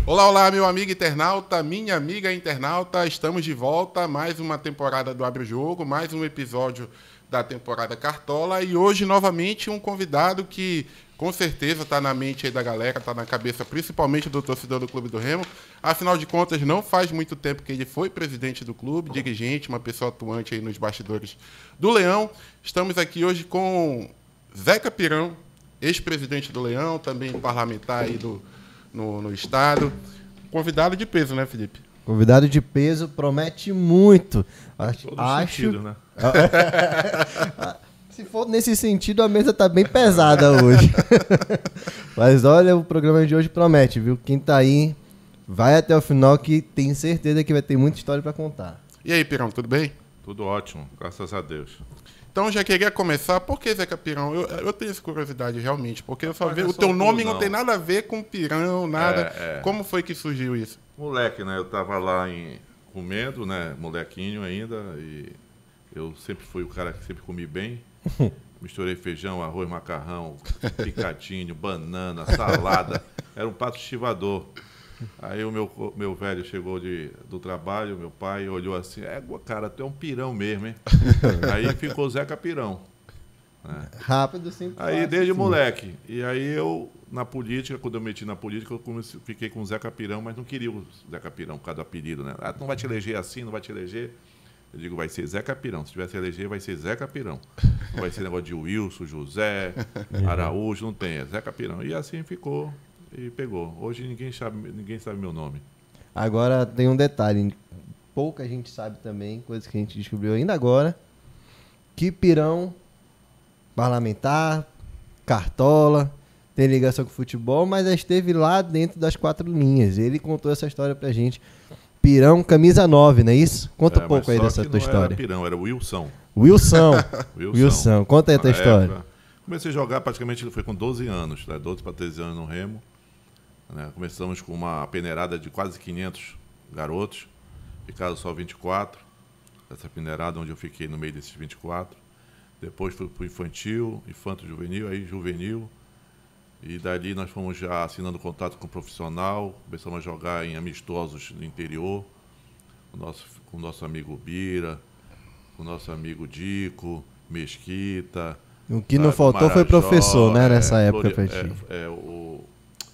Olá, olá, meu amigo internauta, minha amiga internauta, estamos de volta, mais uma temporada do Abre o Jogo, mais um episódio da temporada Cartola e hoje novamente um convidado que com certeza está na mente aí da galera, está na cabeça principalmente do torcedor do Clube do Remo, afinal de contas não faz muito tempo que ele foi presidente do clube, dirigente, uma pessoa atuante aí nos bastidores do Leão. Estamos aqui hoje com Zeca Pirão, ex-presidente do Leão, também parlamentar aí no estado. Convidado de peso, né, Felipe? Convidado de peso, promete muito. Acho. Sentido, né? Se for nesse sentido, a mesa tá bem pesada hoje. Mas olha, o programa de hoje promete, viu? Quem tá aí, vai até o final que tem certeza que vai ter muita história para contar. E aí, Pirão, tudo bem? Tudo ótimo, graças a Deus. Então, já queria começar. Por que Zeca Pirão? Eu tenho essa curiosidade, realmente. Porque eu só Mas vejo... é O teu nome não não tem nada a ver com Pirão, nada. Como foi que surgiu isso? Moleque, né? Eu tava lá comendo, né? Molequinho ainda. E eu sempre fui o cara que sempre comi bem. Misturei feijão, arroz, macarrão, picadinho, banana, salada. Era um prato estivador. Aí o meu velho chegou do trabalho, meu pai olhou assim, cara, tu é um pirão mesmo, hein? Aí ficou Zeca Pirão. Né? Rápido, simples. Aí desde moleque. E aí eu, na política, quando eu meti na política, fiquei com o Zeca Pirão, mas não queria o Zeca Pirão por causa do apelido, né? Ah, não vai te eleger assim, não vai te eleger. Eu digo, vai ser Zeca Pirão. Se tivesse eleger, vai ser Zeca Pirão. Não vai ser negócio de Wilson, José, Araújo, não tem, é Zeca Pirão. E assim ficou. E pegou. Hoje ninguém sabe meu nome. Agora tem um detalhe. Pouca gente sabe também, coisa que a gente descobriu ainda agora. Que Pirão, parlamentar, cartola, tem ligação com futebol, mas já esteve lá dentro das quatro linhas. Ele contou essa história pra gente. Pirão, camisa 9, não é isso? Conta um pouco aí dessa tua história. Não era Pirão, era Wilson. Wilson. Conta aí a tua história. Comecei a jogar praticamente, foi com 12 anos, né? 12 para 13 anos no Remo. Né? Começamos com uma peneirada de quase 500 garotos, ficaram só 24, essa peneirada onde eu fiquei no meio desses 24. Depois fui para o infantil, infanto-juvenil, aí juvenil, e dali nós fomos já assinando contato com o profissional, começamos a jogar em amistosos no interior, com o nosso amigo Bira, com o nosso amigo Dico, Mesquita. O que não faltou foi professor, né, nessa época pra ti. O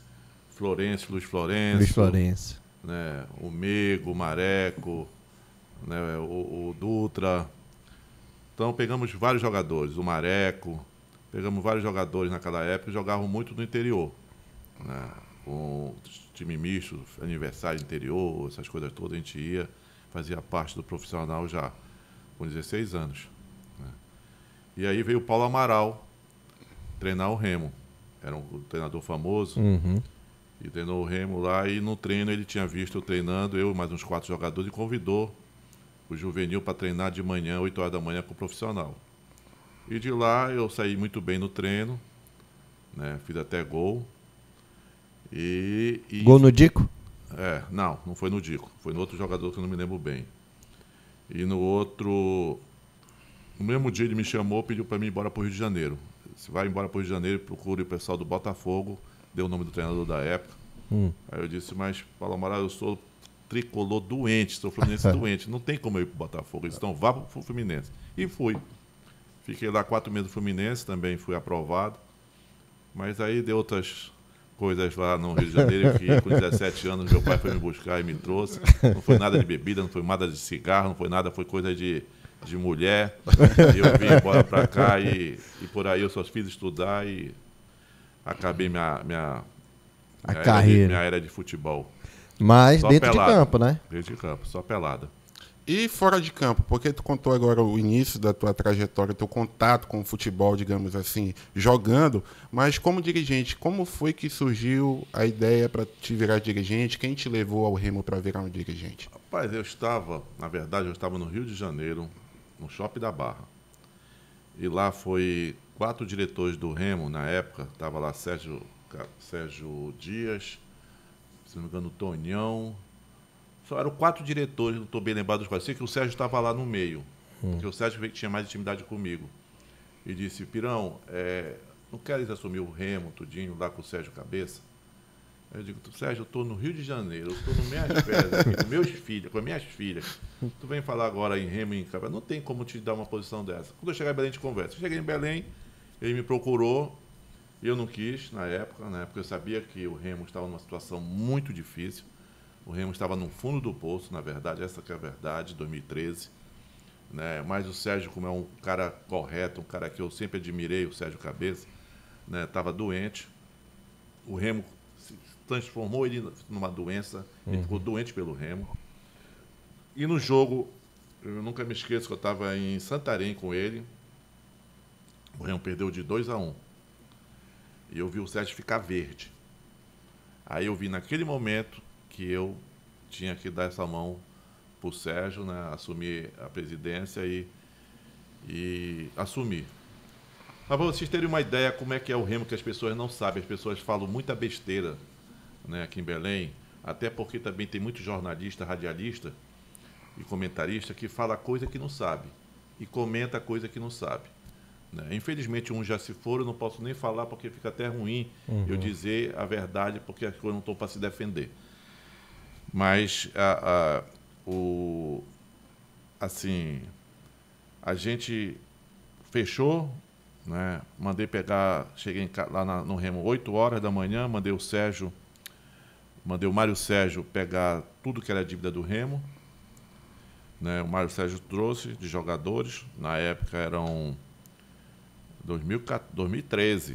Luiz Luiz Florencio. Né, o Mego, o Mareco, né, o Dutra. Então pegamos vários jogadores, o Mareco, pegamos vários jogadores naquela época que jogavam muito no interior. Né, com time misto, aniversário interior, essas coisas todas, a gente ia, fazia parte do profissional já, com 16 anos. Né. E aí veio o Paulo Amaral treinar o Remo. Era um treinador famoso. Uhum. E treinou o Remo lá, e no treino ele tinha visto eu treinando, eu e mais uns 4 jogadores, e convidou o juvenil para treinar de manhã, 8 horas da manhã, com o profissional. E de lá eu saí muito bem no treino, né, fiz até gol. Gol no Dico? Não foi no Dico, foi no outro jogador que eu não me lembro bem. E no mesmo dia ele me chamou, pediu para mim ir embora para o Rio de Janeiro. Se vai embora para o Rio de Janeiro, procure o pessoal do Botafogo, deu o nome do treinador da época. Aí eu disse, mas Paulo Amaral, eu sou tricolor doente, sou fluminense doente, não tem como eu ir pro Botafogo. Eles então vá pro Fluminense. E fui. Fiquei lá 4 meses no Fluminense, também fui aprovado. Mas aí deu outras coisas lá no Rio de Janeiro, que com 17 anos meu pai foi me buscar e me trouxe. Não foi nada de bebida, não foi nada de cigarro, não foi nada, foi coisa de mulher. E eu vim embora pra cá e por aí eu só fiz estudar e acabei minha carreira. Minha era de futebol. Mas só dentro pelada. de campo, né? Dentro de campo, só pelada. E fora de campo, porque tu contou agora o início da tua trajetória, teu contato com o futebol, digamos assim, jogando, mas como dirigente, como foi que surgiu a ideia para te virar dirigente? Quem te levou ao Remo para virar um dirigente? Rapaz, eu estava no Rio de Janeiro, no Shopping da Barra. E lá foi 4 diretores do Remo, na época, estava lá Sérgio Dias, se não me engano, Tonhão. Só eram 4 diretores, não estou bem lembrado dos quais. Sei que o Sérgio estava lá no meio, porque o Sérgio tinha mais intimidade comigo. E disse, Pirão, não queres assumir o Remo, tudinho, lá com o Sérgio Cabeça? Aí eu digo, Sérgio, eu estou no Rio de Janeiro, eu estou nas minhas férias aqui, com as minhas filhas. Tu vem falar agora em remo e em cavalo, não tem como te dar uma posição dessa. Quando eu chegar em Belém, a gente conversa. Eu cheguei em Belém, ele me procurou, eu não quis na época, eu sabia que o remo estava numa situação muito difícil. O remo estava no fundo do poço, na verdade, essa que é a verdade, 2013. Né? Mas o Sérgio, como é um cara correto, um cara que eu sempre admirei, o Sérgio Cabeça, estava doente. O remo se transformou ele numa doença, ele ficou doente pelo remo. E no jogo, eu nunca me esqueço que eu estava em Santarém com ele, o remo perdeu de 2-1. E eu vi o Sérgio ficar verde. Aí eu vi naquele momento que eu tinha que dar essa mão para o Sérgio, assumir a presidência e assumir. Mas para vocês terem uma ideia como é que é o remo, que as pessoas não sabem, as pessoas falam muita besteira, aqui em Belém, até porque também tem muito jornalista, radialista e comentarista que fala coisa que não sabe e comenta coisa que não sabe. Infelizmente, uns já se foram, eu não posso nem falar porque fica até ruim eu dizer a verdade, porque as coisas não estão para se defender. Mas, assim, a gente fechou, mandei pegar, cheguei lá no remo 8 horas da manhã, mandei o Mário Sérgio pegar tudo que era dívida do remo. O Mário Sérgio trouxe de jogadores, na época eram 2013,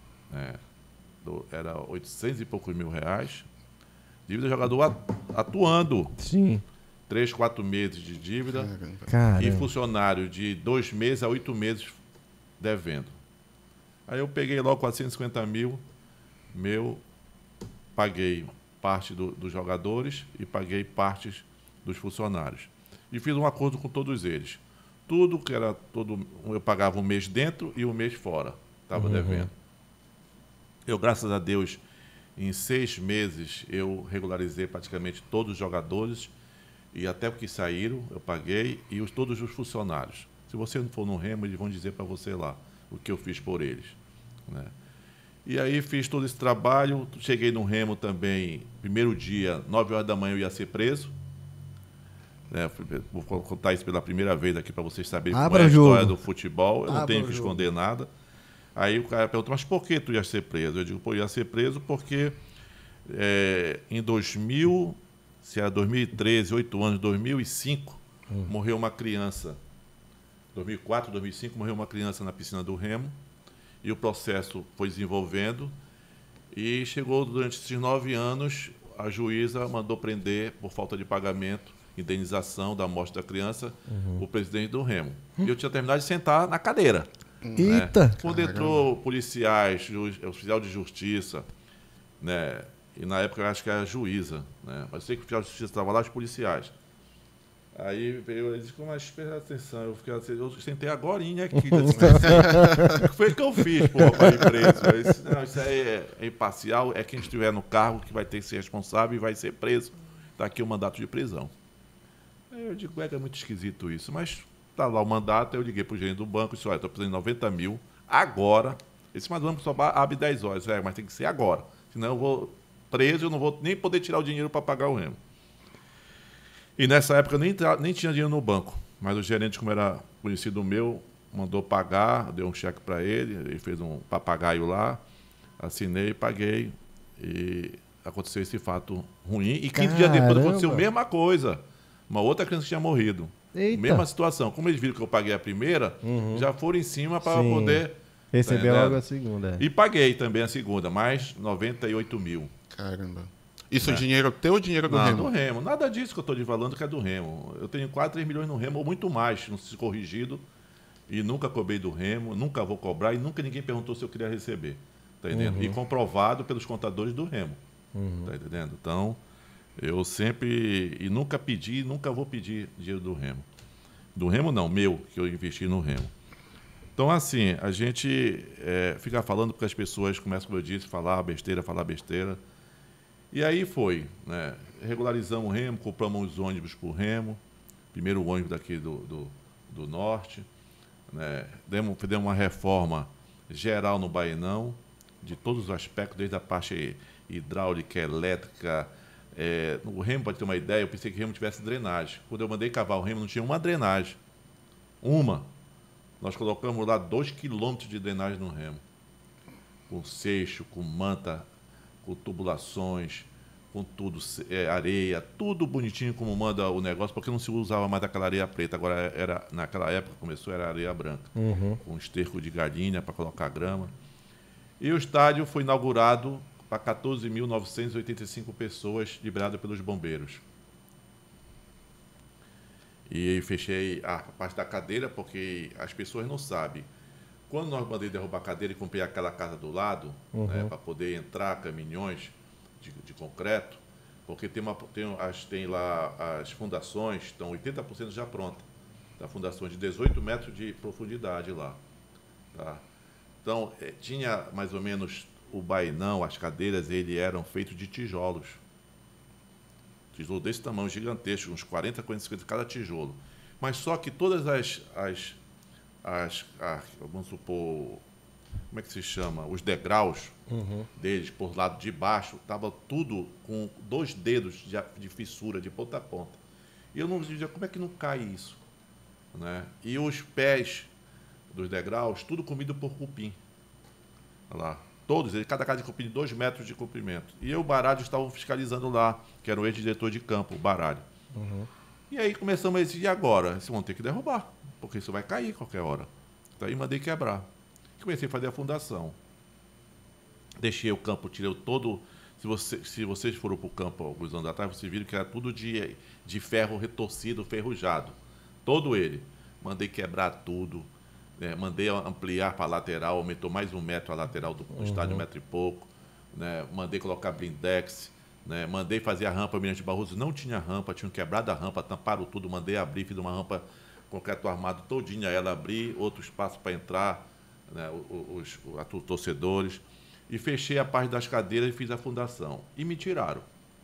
era 800 e poucos mil reais. Dívida de jogador atuando. Sim. 3, 4 meses de dívida. Caramba. E funcionário de 2 meses a 8 meses devendo. Aí eu peguei logo 450 mil, paguei parte dos jogadores e paguei partes dos funcionários. E fiz um acordo com todos eles. Tudo que era eu pagava um mês dentro e um mês fora. Estava devendo. Eu, graças a Deus, em 6 meses, eu regularizei praticamente todos os jogadores e até o que saíram, eu paguei, e todos os funcionários. Se você não for no remo, eles vão dizer para você lá o que eu fiz por eles. E aí fiz todo esse trabalho, cheguei no remo também, primeiro dia, 9 horas da manhã eu ia ser preso. Vou contar isso pela primeira vez aqui para vocês saberem como é a história do futebol. Eu não tenho que esconder nada. Aí o cara perguntou, mas por que tu ia ser preso? Eu digo, eu ia ser preso porque em 2000, se era 2013, 8 anos, 2005, morreu uma criança. 2004, 2005, morreu uma criança na piscina do remo. E o processo foi desenvolvendo. E chegou durante esses 9 anos, a juíza mandou prender por falta de pagamento, indenização da morte da criança, o presidente do remo. E eu tinha terminado de sentar na cadeira. Eita! Quando entrou policiais, oficial de justiça, e na época eu acho que era juíza, mas eu sei que o oficial de justiça estava lá, os policiais. Aí veio, ele disse, mas presta atenção, eu sentei agorinha aqui. O que foi que eu fiz, para ir preso? Eu disse, não, isso aí é imparcial, é quem estiver no cargo que vai ter que ser responsável e vai ser preso. Está aqui o mandato de prisão. Aí eu digo, é muito esquisito isso, mas está lá o mandato. Eu liguei para o gerente do banco e disse, olha, estou precisando de 90 mil agora. Ele disse, mas o banco só abre 10 horas. Mas tem que ser agora, senão eu vou preso, eu não vou nem poder tirar o dinheiro para pagar o remo. E nessa época eu nem tinha dinheiro no banco, mas o gerente, como era conhecido meu, mandou pagar, deu um cheque para ele fez um papagaio lá, assinei e paguei, e aconteceu esse fato ruim. E 15 dias depois aconteceu a mesma coisa, uma outra criança que tinha morrido. Eita. Mesma situação. Como eles viram que eu paguei a primeira, já foram em cima para poder receber logo a segunda. E paguei também a segunda, mais 98 mil. Caramba. Isso é dinheiro teu ou dinheiro do Não, remo? do remo. Nada disso que eu estou te falando que é do remo. Eu tenho quase 3 milhões no remo, ou muito mais, não se corrigido. E nunca cobrei do remo, nunca vou cobrar, e nunca ninguém perguntou se eu queria receber. Tá entendendo? E comprovado pelos contadores do remo. Tá entendendo? Então, eu sempre, e nunca pedi, nunca vou pedir dinheiro do remo. Do remo não, meu, que eu investi no remo. Então, assim, a gente fica falando porque as pessoas começam, como eu disse, falar besteira. E aí foi, regularizamos o remo, compramos os ônibus para o remo, primeiro ônibus daqui do norte, fizemos uma reforma geral no Baenão, de todos os aspectos, desde a parte hidráulica, elétrica. O remo, para ter uma ideia, eu pensei que o remo tivesse drenagem. Quando eu mandei cavar o remo, não tinha uma drenagem. Nós colocamos lá 2 quilômetros de drenagem no remo. Com seixo, com manta, com tubulações, com tudo, areia, tudo bonitinho como manda o negócio, porque não se usava mais aquela areia preta. Agora, naquela época, era areia branca. Com esterco de galinha para colocar grama. E o estádio foi inaugurado para 14.985 pessoas, liberadas pelos bombeiros. E fechei a parte da cadeira, porque as pessoas não sabem. Quando nós mandei derrubar a cadeira e comprei aquela casa do lado, né, para poder entrar caminhões de concreto, porque tem lá as fundações, estão 80% já prontas. Tá? Fundações de 18 metros de profundidade lá. Tá? Então, tinha mais ou menos o bainão, as cadeiras, eram feitos de tijolos. Tijolo desse tamanho, gigantesco, uns 40, 50 cada tijolo. Mas só que todas vamos supor, como é que se chama? Os degraus deles, por lado de baixo, estava tudo com 2 dedos de fissura, de ponta a ponta. E eu não dizia, como é que não cai isso? Né? E os pés dos degraus, tudo comido por cupim. Olha lá. Todos, cada casa de cupim de 2 metros de comprimento. E eu e o Baralho estavam fiscalizando lá, que era o ex-diretor de campo, o Baralho. E aí começamos a dizer, e agora? Vocês vão ter que derrubar, porque isso vai cair qualquer hora. Então aí mandei quebrar. Comecei a fazer a fundação. Deixei o campo, tirei todo... Se vocês foram para o campo alguns anos atrás, vocês viram que era tudo de ferro retorcido, ferrujado. Todo ele. Mandei quebrar tudo. Mandei ampliar para a lateral, aumentou mais 1 metro a lateral do estádio, 1 metro e pouco. Né? Mandei colocar blindex. Né? Mandei fazer a rampa Mirante Barroso, não tinha rampa, tinham quebrado a rampa, tamparam tudo, mandei abrir, fiz uma rampa concreto armado todinha, ela abri, outro espaço para entrar, né? os torcedores. E fechei a parte das cadeiras e fiz a fundação. E me tiraram.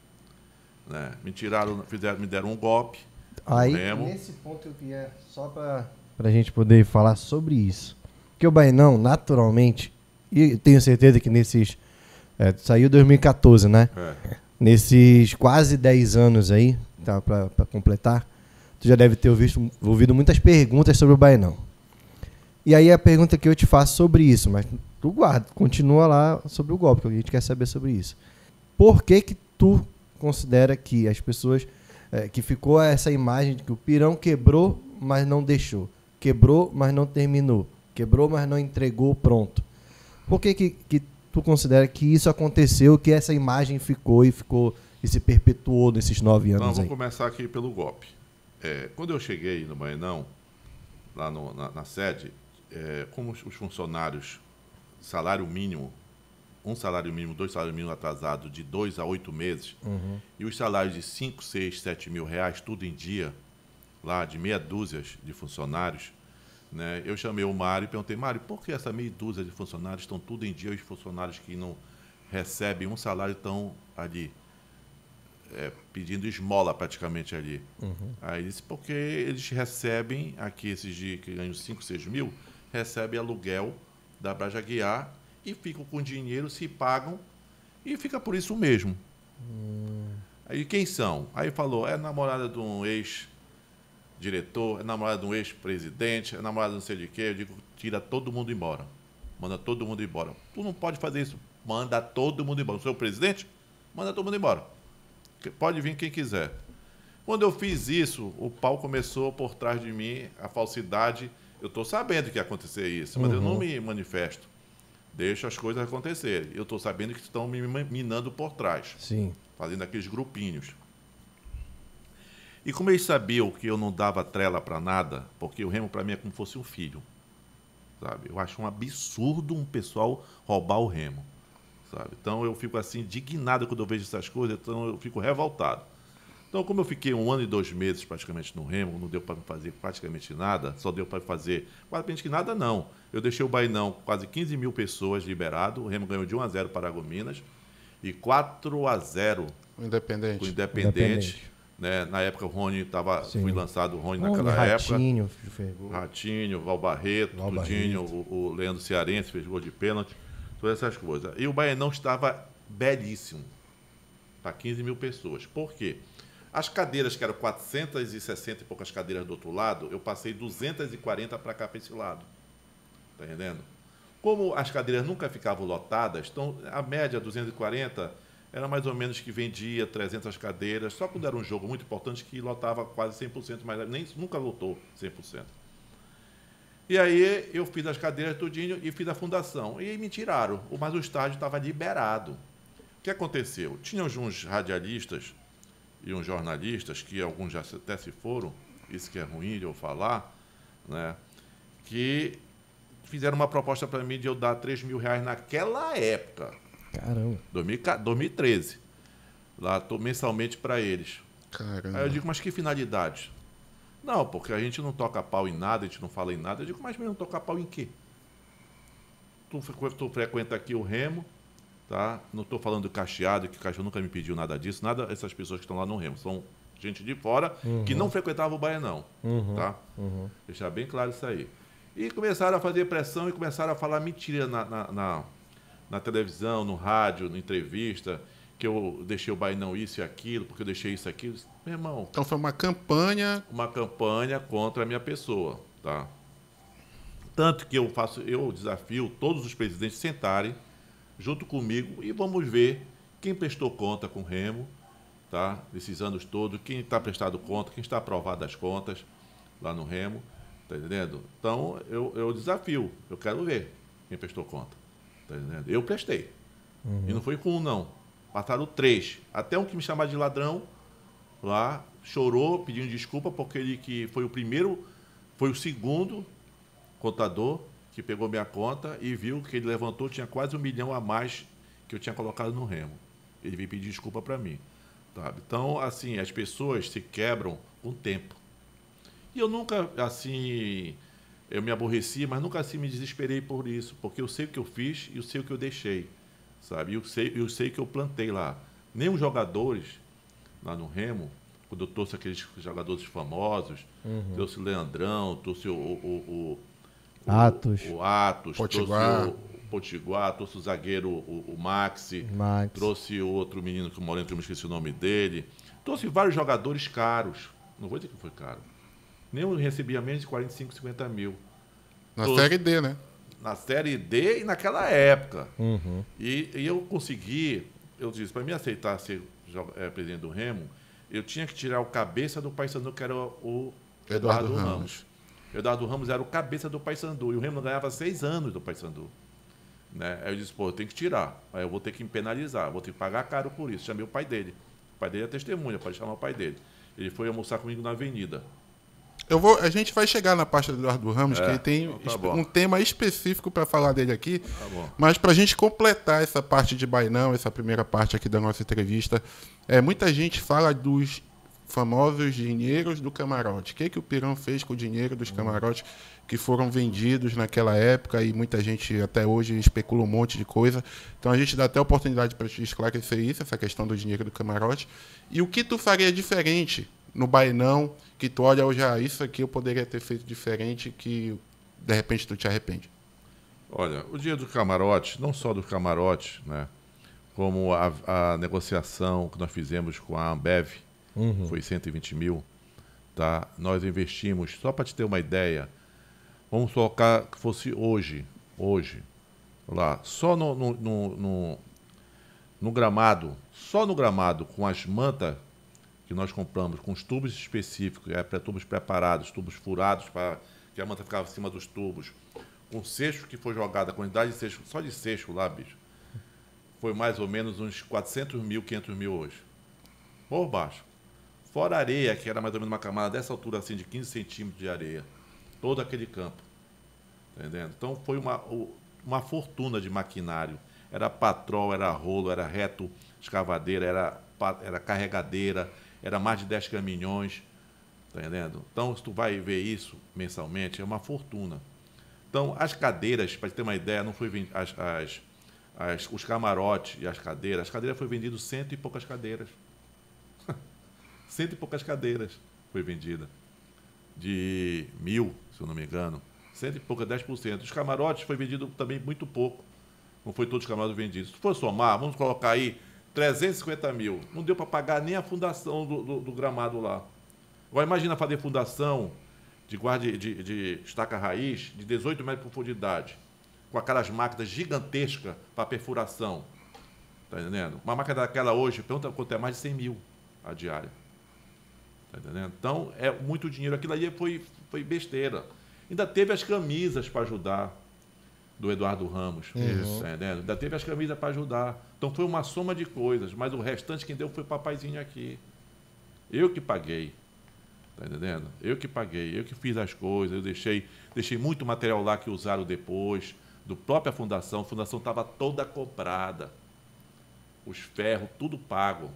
Né? Me deram um golpe. Aí, nesse ponto, eu queria só para a gente poder falar sobre isso. Porque o Bainão, naturalmente, e tenho certeza que nesses... saiu em 2014, né? Nesses quase 10 anos aí, tá, para completar, tu já deve ter ouvido muitas perguntas sobre o Bainão. E aí a pergunta que eu te faço sobre isso, mas tu continua lá sobre o golpe, que a gente quer saber sobre isso. Por que tu considera que as pessoas... que ficou essa imagem de que o Pirão quebrou, mas não deixou. Quebrou, mas não terminou. Quebrou, mas não entregou pronto. Por que tu considera que isso aconteceu, que essa imagem ficou e se perpetuou nesses 9 anos? Então, vamos começar aqui pelo golpe. Quando eu cheguei no Bainão, lá na sede, como os funcionários, salário mínimo, 2 salários mínimos atrasados de 2 a 8 meses, e os salários de 5, 6, 7 mil reais, tudo em dia, lá de meia dúzia de funcionários, né? Eu chamei o Mário e perguntei, Mário, por que essa meia dúzia de funcionários estão tudo em dia, os funcionários que não recebem um salário estão ali, pedindo esmola praticamente ali? Aí ele disse, porque eles recebem, aqui esses dias que ganham 5, 6 mil, recebem aluguel da Braja Guiar e ficam com dinheiro, se pagam e fica por isso mesmo. Aí quem são? Aí falou, é namorada de um ex-diretor, é namorada de um ex-presidente, é namorada de não sei de quê. Eu digo, tira todo mundo embora. Manda todo mundo embora. Tu não pode fazer isso. Manda todo mundo embora. Não sou o presidente? Manda todo mundo embora. Pode vir quem quiser. Quando eu fiz isso, o pau começou por trás de mim, a falsidade. Eu estou sabendo que ia acontecer isso, mas eu não me manifesto. Deixa as coisas acontecerem. Eu estou sabendo que estão me minando por trás. Sim. Fazendo aqueles grupinhos. E como eles sabiam que eu não dava trela para nada, porque o remo para mim é como se fosse um filho, sabe? Eu acho um absurdo um pessoal roubar o remo, sabe? Então eu fico assim indignado quando eu vejo essas coisas, então eu fico revoltado. Então, como eu fiquei 1 ano e 2 meses praticamente no remo, não deu para fazer praticamente nada, só deu para fazer praticamente nada, não. Eu deixei o Bainão quase 15 mil pessoas liberado, o remo ganhou de 1-0 para Paragominas e 4-0 com o Independente. Né? Na época o Rony foi lançado, o Rony naquela Ratinho, época. Ratinho, Val Barreto, Tudinho, o Leandro Cearense fez gol de pênalti, todas essas coisas. E o Bainão estava belíssimo, para 15 mil pessoas. Por quê? As cadeiras, que eram 460 e poucas cadeiras do outro lado, eu passei 240 para cá, para esse lado. Está entendendo? Como as cadeiras nunca ficavam lotadas, então a média 240 era mais ou menos que vendia 300 cadeiras, só quando era um jogo muito importante que lotava quase 100%, mas nunca lotou 100%. E aí eu fiz as cadeiras tudinho e fiz a fundação. E aí me tiraram, mas o estádio estava liberado. O que aconteceu? Tinha uns radialistas e uns jornalistas, que alguns já até se foram, isso que é ruim de eu falar, né, que fizeram uma proposta para mim de eu dar R$3.000 naquela época. Caramba. 2013. Lá, mensalmente para eles. Caramba. Aí eu digo, mas que finalidade? Não, porque a gente não toca pau em nada, a gente não fala em nada. Eu digo, mas mesmo tocar pau em quê? Tu frequenta aqui o Remo, tá? Não estou falando do Cacheado, que o Cacheado nunca me pediu nada disso, nada essas pessoas que estão lá no Remo. São gente de fora que não frequentava o Baianão, tá? Deixar bem claro isso aí. E começaram a fazer pressão e começaram a falar mentira na televisão, no rádio, na entrevista, que eu deixei o Baianão isso e aquilo, porque eu deixei isso e aquilo. Meu irmão... Então foi uma campanha... Uma campanha contra a minha pessoa, tá? Tanto que eu desafio todos os presidentes sentarem junto comigo e vamos ver quem prestou conta com o Remo, tá? Desses anos todos, quem está prestado conta, quem está aprovado as contas lá no Remo, tá entendendo? Então, eu desafio, eu quero ver quem prestou conta, tá entendendo? Eu prestei. E não foi com um, não. Passaram 3. Até um que me chamava de ladrão lá, chorou, pedindo desculpa, porque ele que foi o segundo contador que pegou minha conta e viu que ele levantou, tinha quase 1 milhão a mais que eu tinha colocado no Remo. Ele veio pedir desculpa para mim, sabe? Então, assim, as pessoas se quebram com o tempo. E eu nunca, assim, eu me aborreci, mas nunca assim me desesperei por isso, porque eu sei o que eu fiz e eu sei o que eu deixei, sabe? Eu sei que eu plantei lá. Nem os jogadores lá no Remo, quando eu trouxe aqueles jogadores famosos, trouxe o Leandrão, trouxe o Atos, Potiguar. trouxe o Potiguar, trouxe o zagueiro, o Maxi, trouxe o outro menino que mora, que eu me esqueci o nome dele, trouxe vários jogadores caros, não vou dizer que foi caro, nem eu recebia menos de 45, 50 mil. Na Série D, né? Na Série D e naquela época. E eu consegui, eu disse, para mim aceitar ser presidente do Remo, eu tinha que tirar o cabeça do Paysandu, que era o Eduardo Ramos. Eduardo Ramos era o cabeça do Paysandu, e o Remo não ganhava 6 anos do Paysandu. Né? Aí eu disse, pô, eu tenho que tirar, aí eu vou ter que me penalizar, vou ter que pagar caro por isso. Chamei o pai dele. O pai dele é testemunha, pode chamar o pai dele. Ele foi almoçar comigo na avenida. A gente vai chegar na parte do Eduardo Ramos, que ele tem um tema específico para falar dele aqui. Mas para a gente completar essa parte de Bainão, essa primeira parte aqui da nossa entrevista, muita gente fala dos famosos dinheiros do camarote. O que o Pirão fez com o dinheiro dos camarotes que foram vendidos naquela época, e muita gente até hoje especula um monte de coisa. Então a gente dá até a oportunidade para te esclarecer isso, essa questão do dinheiro do camarote. E o que tu faria diferente no Bainão, que tu olha hoje, isso aqui eu poderia ter feito diferente, que de repente tu te arrepende? Olha, o dinheiro do camarote, não só do camarote, né, como a negociação que nós fizemos com a Ambev, foi 120 mil, tá? Nós investimos, só para te ter uma ideia, vamos colocar que fosse hoje, lá, só no gramado, com as mantas que nós compramos, com os tubos específicos, tubos preparados, tubos furados para que a manta ficava em cima dos tubos, com cesto que foi jogado, a quantidade de cesto, só de cesto lá, bicho, foi mais ou menos uns 400 mil, 500 mil hoje, por baixo. Fora a areia, que era mais ou menos uma camada dessa altura, assim, de 15 centímetros de areia, todo aquele campo, entendendo? Então foi uma fortuna de maquinário, era patrol, era rolo, era reto escavadeira, era carregadeira, era mais de 10 caminhões, tá entendendo? Então, se tu vai ver isso mensalmente, é uma fortuna. Então, as cadeiras, para ter uma ideia, não foi os camarotes e as cadeiras foi vendido 100 e poucas cadeiras. 100 e poucas cadeiras foi vendida. De 1.000, se eu não me engano. 100 e poucas, 10%. Os camarotes foi vendido também muito pouco. não foi todos os camarotes vendidos. Se for somar, vamos colocar aí 350 mil. Não deu para pagar nem a fundação do gramado lá. Agora imagina fazer fundação de estaca raiz de 18 metros de profundidade, com aquelas máquinas gigantescas para perfuração. Tá entendendo? Uma máquina daquela hoje, pergunta quanto é, mais de 100 mil a diária. Tá entendendo? Então, é muito dinheiro. Aquilo ali foi besteira. Ainda teve as camisas para ajudar, do Eduardo Ramos. Tá entendendo? Ainda teve as camisas para ajudar. Então, foi uma soma de coisas, mas o restante quem deu foi o papaizinho aqui. Eu que paguei. Tá entendendo? Eu que paguei, eu que fiz as coisas, eu deixei muito material lá que usaram depois, do própria fundação. A fundação estava toda comprada. Os ferros, tudo pago.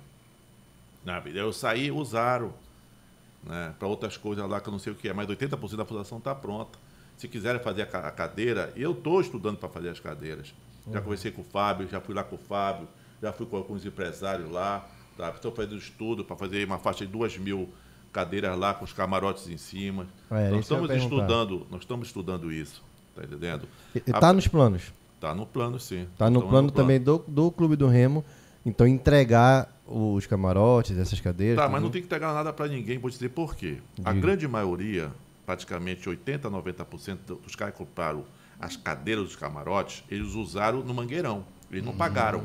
Eu saí, usaram, né, para outras coisas lá que eu não sei o que é, mas 80% da fundação está pronta. Se quiserem fazer a cadeira, eu estou estudando para fazer as cadeiras. Já conversei com o Fábio, já fui lá com o Fábio, já fui com alguns empresários lá, tá? Estou fazendo estudo para fazer uma faixa de 2.000 cadeiras lá com os camarotes em cima. Nós estamos estudando isso, tá entendendo? Está nos planos? Está no plano, sim. Está no plano também do Clube do Remo. Então, entregar os camarotes, essas cadeiras... Tá, mas não tem que entregar nada para ninguém, vou dizer por quê. A grande maioria, praticamente 80% a 90% dos caras que compraram as cadeiras dos camarotes, eles usaram no Mangueirão. Eles não pagaram.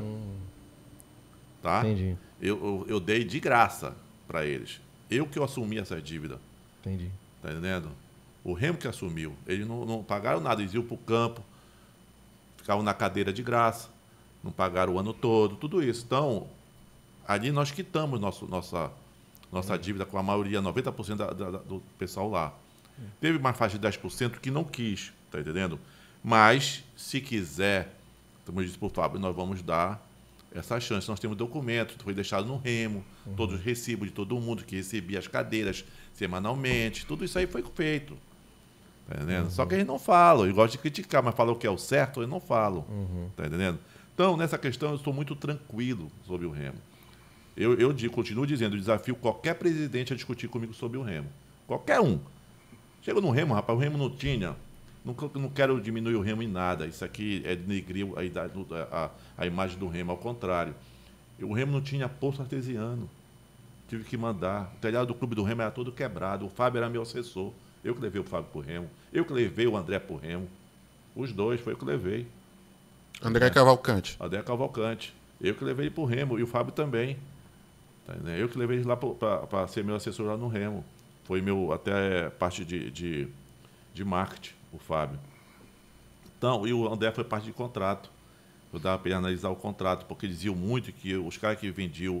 Tá? Entendi. Eu dei de graça para eles. Eu que assumi essa dívida. Entendi. Tá entendendo? O Remo que assumiu. Eles não pagaram nada, eles iam para o campo, ficavam na cadeira de graça, não pagaram o ano todo, tudo isso. Então, ali nós quitamos nossa dívida com a maioria, 90% do pessoal lá. Teve uma faixa de 10% que não quis, tá entendendo? Mas, se quiser, como eu disse para o Fábio, nós vamos dar essa chance. Nós temos documentos, foi deixado no Remo, todos os recibos de todo mundo que recebia as cadeiras semanalmente, tudo isso aí foi feito. Tá entendendo? Só que eles não falam, eles gostam de criticar, mas falam o que é o certo, eles não falam. Tá entendendo? Então, nessa questão, eu estou muito tranquilo sobre o Remo. Eu continuo dizendo, desafio qualquer presidente a discutir comigo sobre o Remo. Qualquer um. Chega no Remo, rapaz, o Remo não tinha. Não quero diminuir o Remo em nada. Isso aqui é denegrir a imagem do Remo, ao contrário. O Remo não tinha poço artesiano. Tive que mandar. O telhado do clube do Remo era todo quebrado. O Fábio era meu assessor. Eu que levei o Fábio para o Remo. Eu que levei o André para o Remo. Os dois, foi eu que levei. André Cavalcante. André Cavalcante. Eu que levei ele para o Remo. E o Fábio também. Tá, né? Eu que levei ele lá para ser meu assessor lá no Remo. Foi meu, até parte de marketing, o Fábio. Então, e o André foi parte de contrato. Eu dava para ele analisar o contrato, porque diziam muito que os caras que vendiam,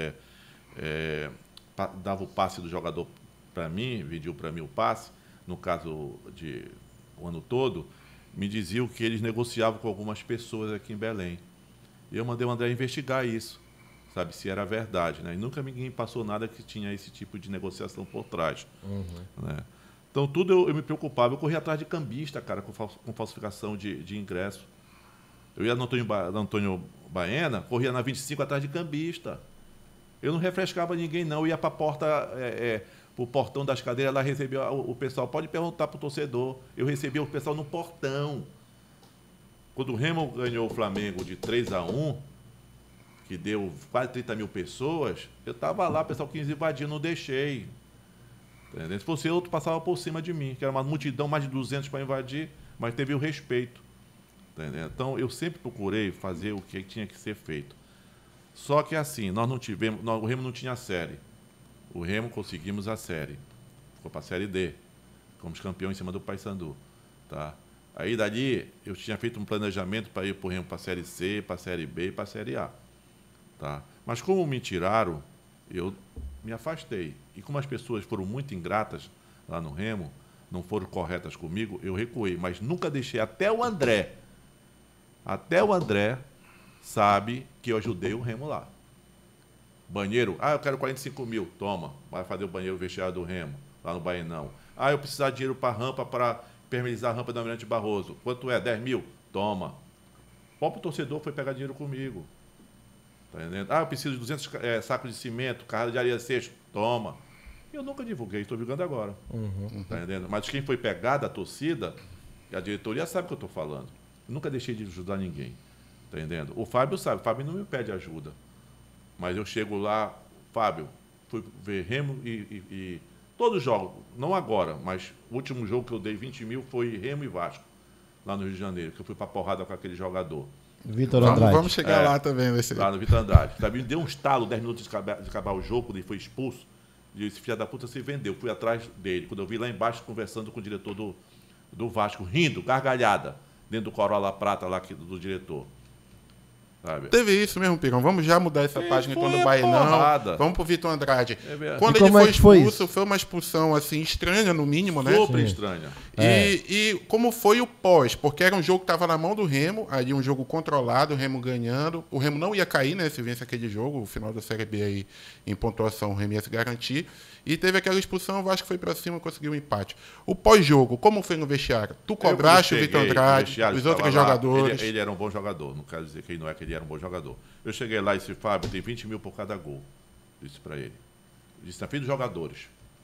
davam o passe do jogador para mim, vendiam para mim o passe, no caso de o ano todo, me diziam que eles negociavam com algumas pessoas aqui em Belém. E eu mandei o André investigar isso, sabe, se era verdade, né? E nunca ninguém passou nada que tinha esse tipo de negociação por trás. Né? Então, tudo eu me preocupava. Eu corria atrás de cambista, cara, com falsificação de ingresso. Eu ia no Antônio Baena, corria na 25 atrás de cambista. Eu não refrescava ninguém, não. Eu ia para a porta, para o portão das cadeiras, lá recebia o pessoal. Pode perguntar para o torcedor. Eu recebia o pessoal no portão. Quando o Remo ganhou o Flamengo de 3-1, que deu quase 30 mil pessoas, eu estava lá, o pessoal quis invadir, não deixei. Entendeu? Se fosse outro, passava por cima de mim, que era uma multidão, mais de 200 para invadir, mas teve o respeito. Entendeu? Então, eu sempre procurei fazer o que tinha que ser feito. Só que assim, nós não tivemos, o Remo não tinha série. O Remo conseguimos a série. Ficou para a série D. Fomos campeão em cima do Paysandu. Tá? Aí dali, eu tinha feito um planejamento para ir para o Remo para a série C, para a série B e para a série A. Tá? Mas como me tiraram, eu me afastei. E como as pessoas foram muito ingratas lá no Remo, não foram corretas comigo, eu recuei. Mas nunca deixei, até o André sabe que eu ajudei o Remo lá. Banheiro, eu quero 45 mil, toma, vai fazer o banheiro vestiário do Remo, lá no Baenão. Eu precisar de dinheiro para rampa, para permeabilizar a rampa da Almirante Barroso. Quanto é? 10 mil? Toma. O próprio torcedor foi pegar dinheiro comigo. Tá entendendo? Eu preciso de 200 sacos de cimento, carrada de areia seca. Toma. Eu nunca divulguei, estou divulgando agora. Tá entendendo? Mas quem foi pegar da torcida, a diretoria sabe o que eu estou falando. Eu nunca deixei de ajudar ninguém. Tá entendendo? O Fábio sabe, o Fábio não me pede ajuda. Mas eu chego lá, Fábio, fui ver Remo e todos os jogos, não agora, mas o último jogo que eu dei 20 mil foi Remo e Vasco, lá no Rio de Janeiro, que eu fui pra porrada com aquele jogador. Vitor Andrade. Vamos chegar lá também. Lá no Vitor Andrade. Sabe, me deu um estalo, 10 minutos de acabar o jogo, quando ele foi expulso. E esse filho da puta se vendeu. Fui atrás dele. Quando eu vi lá embaixo, conversando com o diretor do Vasco, rindo, gargalhada, dentro do Corolla Prata lá do diretor. Sabe? Teve isso mesmo, Pigão. Vamos já mudar essa página então do Bahia, não. Vamos pro Vitor Andrade. Quando ele foi expulso, foi uma expulsão assim estranha, no mínimo, né? Super estranha. E como foi o pós? Porque era um jogo que estava na mão do Remo, ali um jogo controlado, o Remo ganhando. O Remo não ia cair, né? Se vence aquele jogo, o final da Série B aí em pontuação, o Remo ia se garantir. E teve aquela expulsão, o Vasco foi para cima e conseguiu um empate. O pós-jogo, como foi no vestiário? Tu cobraste o Vitor Andrade, os outros jogadores? Ele era um bom jogador, não quero dizer que ele não é, que ele era um bom jogador. Eu cheguei lá e disse, Fábio, tem 20 mil por cada gol. Disse para ele. Disse, na frente dos jogadores.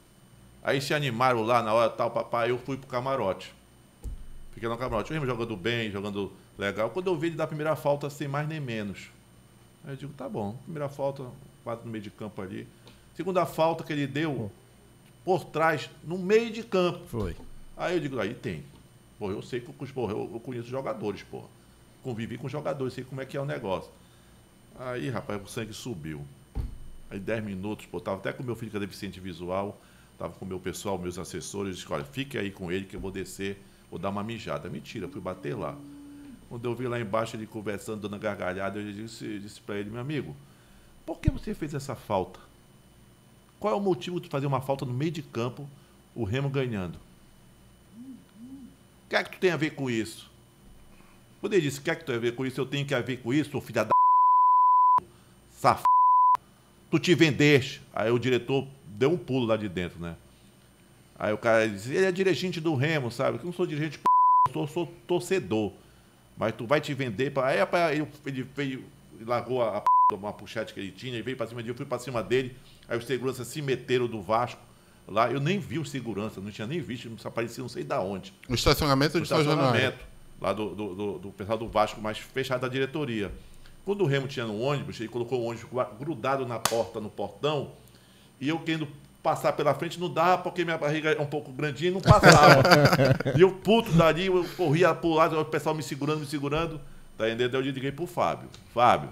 Aí se animaram lá na hora tal, papai, eu fui pro camarote. Fiquei no camarote. O Remo jogando bem, jogando legal. Quando eu vi ele dar a primeira falta, sem mais nem menos. Aí eu digo, tá bom, primeira falta, quase no meio de campo ali. Segunda falta que ele deu por trás, no meio de campo. Foi. Aí eu digo, aí tem. Pô, eu sei que eu conheço jogadores, pô. Convivi com jogadores, sei como é que é o negócio. Aí, rapaz, o sangue subiu. Aí 10 minutos, pô, tava até com meu filho que é deficiente visual, tava com o meu pessoal, meus assessores, eu disse, olha, fique aí com ele que eu vou descer, vou dar uma mijada. Mentira, fui bater lá. Quando eu vi lá embaixo ele conversando, dando gargalhada, eu disse para ele, meu amigo, por que você fez essa falta? Qual é o motivo de fazer uma falta no meio de campo, o Remo ganhando? O que é que tu tem a ver com isso? Quando ele disse, o que é que tu tem a ver com isso? Eu tenho que a ver com isso, filha da safado. Tu te vendeste. Aí o diretor deu um pulo lá de dentro, né? Aí o cara disse, ele é dirigente do Remo, sabe? Eu não sou dirigente, eu sou torcedor. Mas tu vai te vender. Aí ele veio, largou uma puxete que ele tinha e veio pra cima de mim, eu fui pra cima dele. Aí os seguranças se meteram do Vasco lá. Eu nem vi os seguranças, não tinha nem visto, não aparecia não sei de onde. O estacionamento de São Januário. Lá do pessoal do Vasco, mas fechado da diretoria. Quando o Remo tinha no ônibus, ele colocou o ônibus grudado na porta, no portão, e eu querendo passar pela frente não dava, porque minha barriga é um pouco grandinha e não passava. E eu puto dali, eu corria pro lado, o pessoal me segurando, tá entendendo? Eu liguei pro Fábio. Fábio,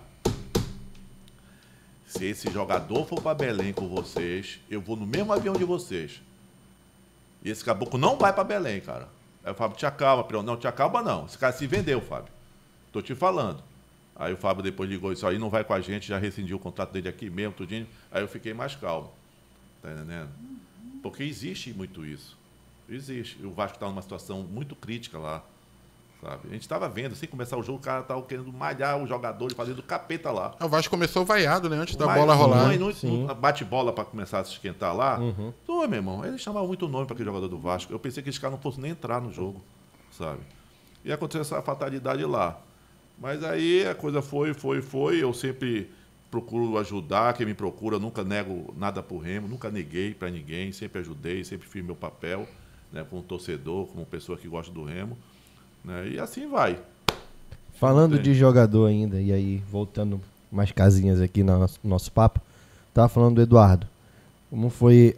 se esse jogador for para Belém com vocês, eu vou no mesmo avião de vocês. E esse caboclo não vai para Belém, cara. Aí o Fábio, te acalma, Pirão. Não, te acalma não. Esse cara se vendeu, Fábio. Tô te falando. Aí o Fábio depois ligou isso aí, não vai com a gente, já rescindiu o contrato dele aqui mesmo, tudinho. Aí eu fiquei mais calmo. Tá entendendo? Porque existe muito isso. Existe. E o Vasco está numa situação muito crítica lá. Sabe? A gente estava vendo, sem começar o jogo, o cara estava querendo malhar o jogador e fazendo capeta lá. O Vasco começou vaiado, né? Antes da bola rolar. Bate bola para começar a se esquentar lá. Então, meu irmão, eles chamavam muito nome para aquele jogador do Vasco. Eu pensei que esse cara não fosse nem entrar no jogo, sabe? E aconteceu essa fatalidade lá. Mas aí a coisa foi. Eu sempre procuro ajudar, quem me procura, nunca nego nada pro Remo, nunca neguei para ninguém, sempre ajudei, sempre fiz meu papel, né, como torcedor, como pessoa que gosta do Remo. Né, e assim vai. Falando de jogador ainda, e aí voltando mais casinhas aqui no nosso papo, tava falando do Eduardo. Como foi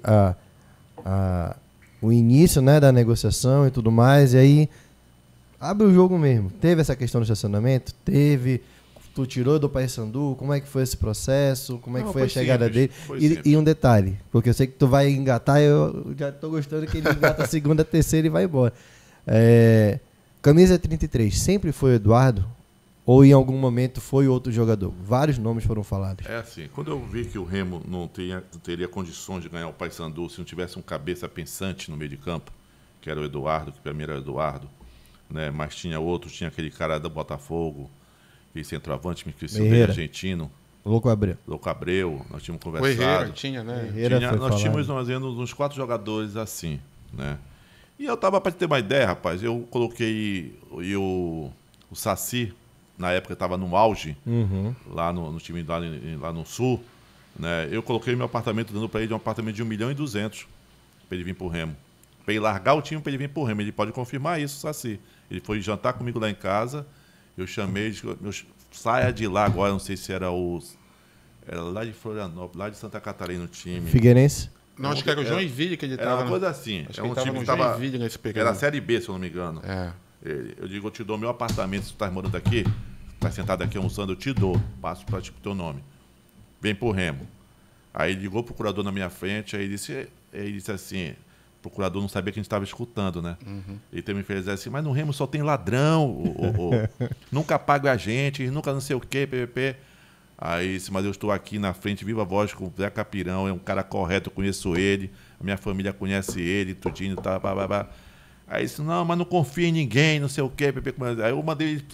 o início, né, da negociação e tudo mais, e aí abre o jogo mesmo. Teve essa questão do estacionamento? Teve. Tu tirou do Paysandu? Como é que foi esse processo? Como é que foi a chegada dele? E um detalhe, porque eu sei que tu vai engatar, eu já tô gostando que ele engata a segunda, terceira e vai embora. Camisa 33, sempre foi o Eduardo? Ou em algum momento foi outro jogador? Vários nomes foram falados. É assim, quando eu vi que o Remo não teria condições de ganhar o Paysandu se não tivesse um cabeça pensante no meio de campo, que era o Eduardo, que para mim era o Eduardo, né? Mas tinha outros, tinha aquele cara do Botafogo, aquele centroavante, me esqueci, bem argentino. Louco Abreu, nós tínhamos conversado. O Herrera tinha, né? Nós tínhamos uns 4 jogadores assim, né? E eu tava, para ter uma ideia, rapaz, eu coloquei o Saci, na época estava no auge, lá no time lá no Sul, né? Eu coloquei meu apartamento, dando para ele um apartamento de 1.200.000 para ele vir pro Remo. Para ele largar o time para ele vir pro Remo. Ele pode confirmar isso, Saci. Ele foi jantar comigo lá em casa, eu chamei, saia de lá agora, não sei se era era lá de Florianópolis, lá de Santa Catarina o time. Figueirense? Não, acho que era o Joinville que ele Era tava. uma coisa assim. Acho É que um ele tava time no que tava. Joinville nesse período. Era a Série B, se eu não me engano. É. Eu digo, eu te dou meu apartamento, se tu tá morando aqui, tá sentado aqui almoçando, eu te dou. Passo para tipo, teu nome. Vem pro Remo. Aí ligou o procurador na minha frente, aí ele disse assim, o procurador não sabia que a gente estava escutando, né? Ele também fez assim, mas no Remo só tem ladrão, nunca paga a gente, nunca não sei o quê, PPP. Aí disse, mas eu estou aqui na frente, viva a voz com o Zé Capirão, é um cara correto, eu conheço ele, a minha família conhece ele, tudinho, tá, blá. Aí disse, não, mas não confia em ninguém, não sei o quê, PPP. Aí eu mandei ele...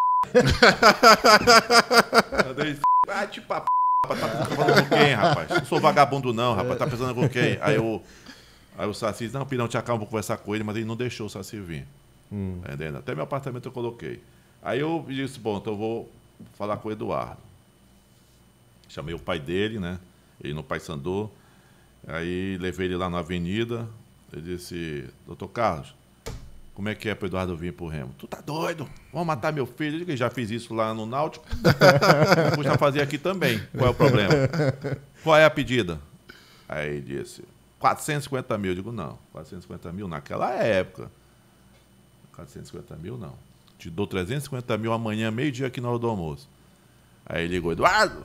tipo a tá pensando com quem, rapaz? Não sou vagabundo não, rapaz, tá pensando com quem? Aí o Saci disse, não, Pirão, te acalma, vou conversar com ele, mas ele não deixou o Saci vir. Tá entendendo? Até meu apartamento eu coloquei. Aí eu disse, bom, então eu vou falar com o Eduardo. Chamei o pai dele, né? Ele no Paysandu. Aí levei ele lá na avenida. Ele disse, doutor Carlos, como é que é pro Eduardo vir pro Remo? Tu tá doido? Vamos matar meu filho. Eu digo, já fiz isso lá no Náutico. Custa fazer aqui também. Qual é o problema? Qual é a pedida? Aí ele disse, 450 mil. Eu digo, não, 450 mil naquela época. 450 mil, não. Te dou 350 mil amanhã, meio-dia aqui na hora do almoço. Aí ele ligou, Eduardo!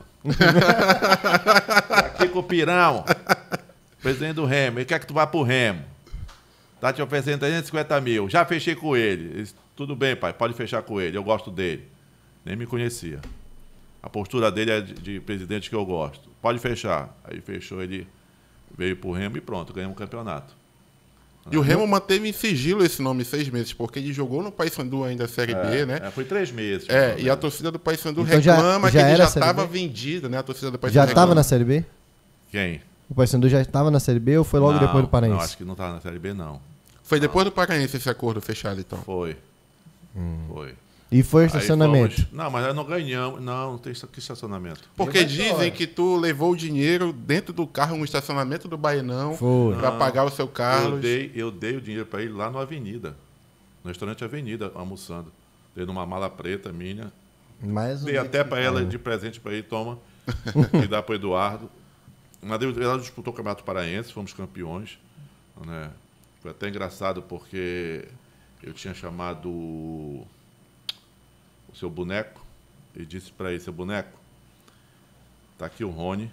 Aqui com o Pirão, presidente do Remo. Ele quer que tu vá pro Remo. Tá te oferecendo 350 mil. Já fechei com ele. Ele disse, tudo bem, pai, pode fechar com ele. Eu gosto dele. Nem me conhecia. A postura dele é de presidente que eu gosto. Pode fechar. Aí fechou, ele veio pro Remo e pronto, ganhamos o campeonato. E o Remo manteve em sigilo esse nome 6 meses, porque ele jogou no Paysandu ainda a Série B, né? Foi 3 meses. E a torcida do Paysandu Então reclama que já ele era já a Série estava B? vendido, né? A torcida do Paysandu Já reclama. estava na Série B? Quem? O Paysandu já estava na Série B ou foi logo Não, depois do Paraense? Não, acho que não estava na Série B, não. Foi depois do Paraense esse acordo fechado, então. Foi. Foi. E foi Aí estacionamento? fomos... Não, mas nós não ganhamos. Não tem que estacionamento. Porque dizem que tu levou o dinheiro dentro do carro no estacionamento do Baianão Foi. para pagar o seu Carlos. Eu dei o dinheiro para ele lá no Avenida. No restaurante Avenida, almoçando. Dei numa mala preta minha. Mais um Dei até para ela de presente para ele, toma. E dá para o Eduardo. Ela disputou o Campeonato Paraense, fomos campeões. Né? Foi até engraçado porque eu tinha chamado o seu boneco e disse para ele, seu boneco, tá aqui o Rony,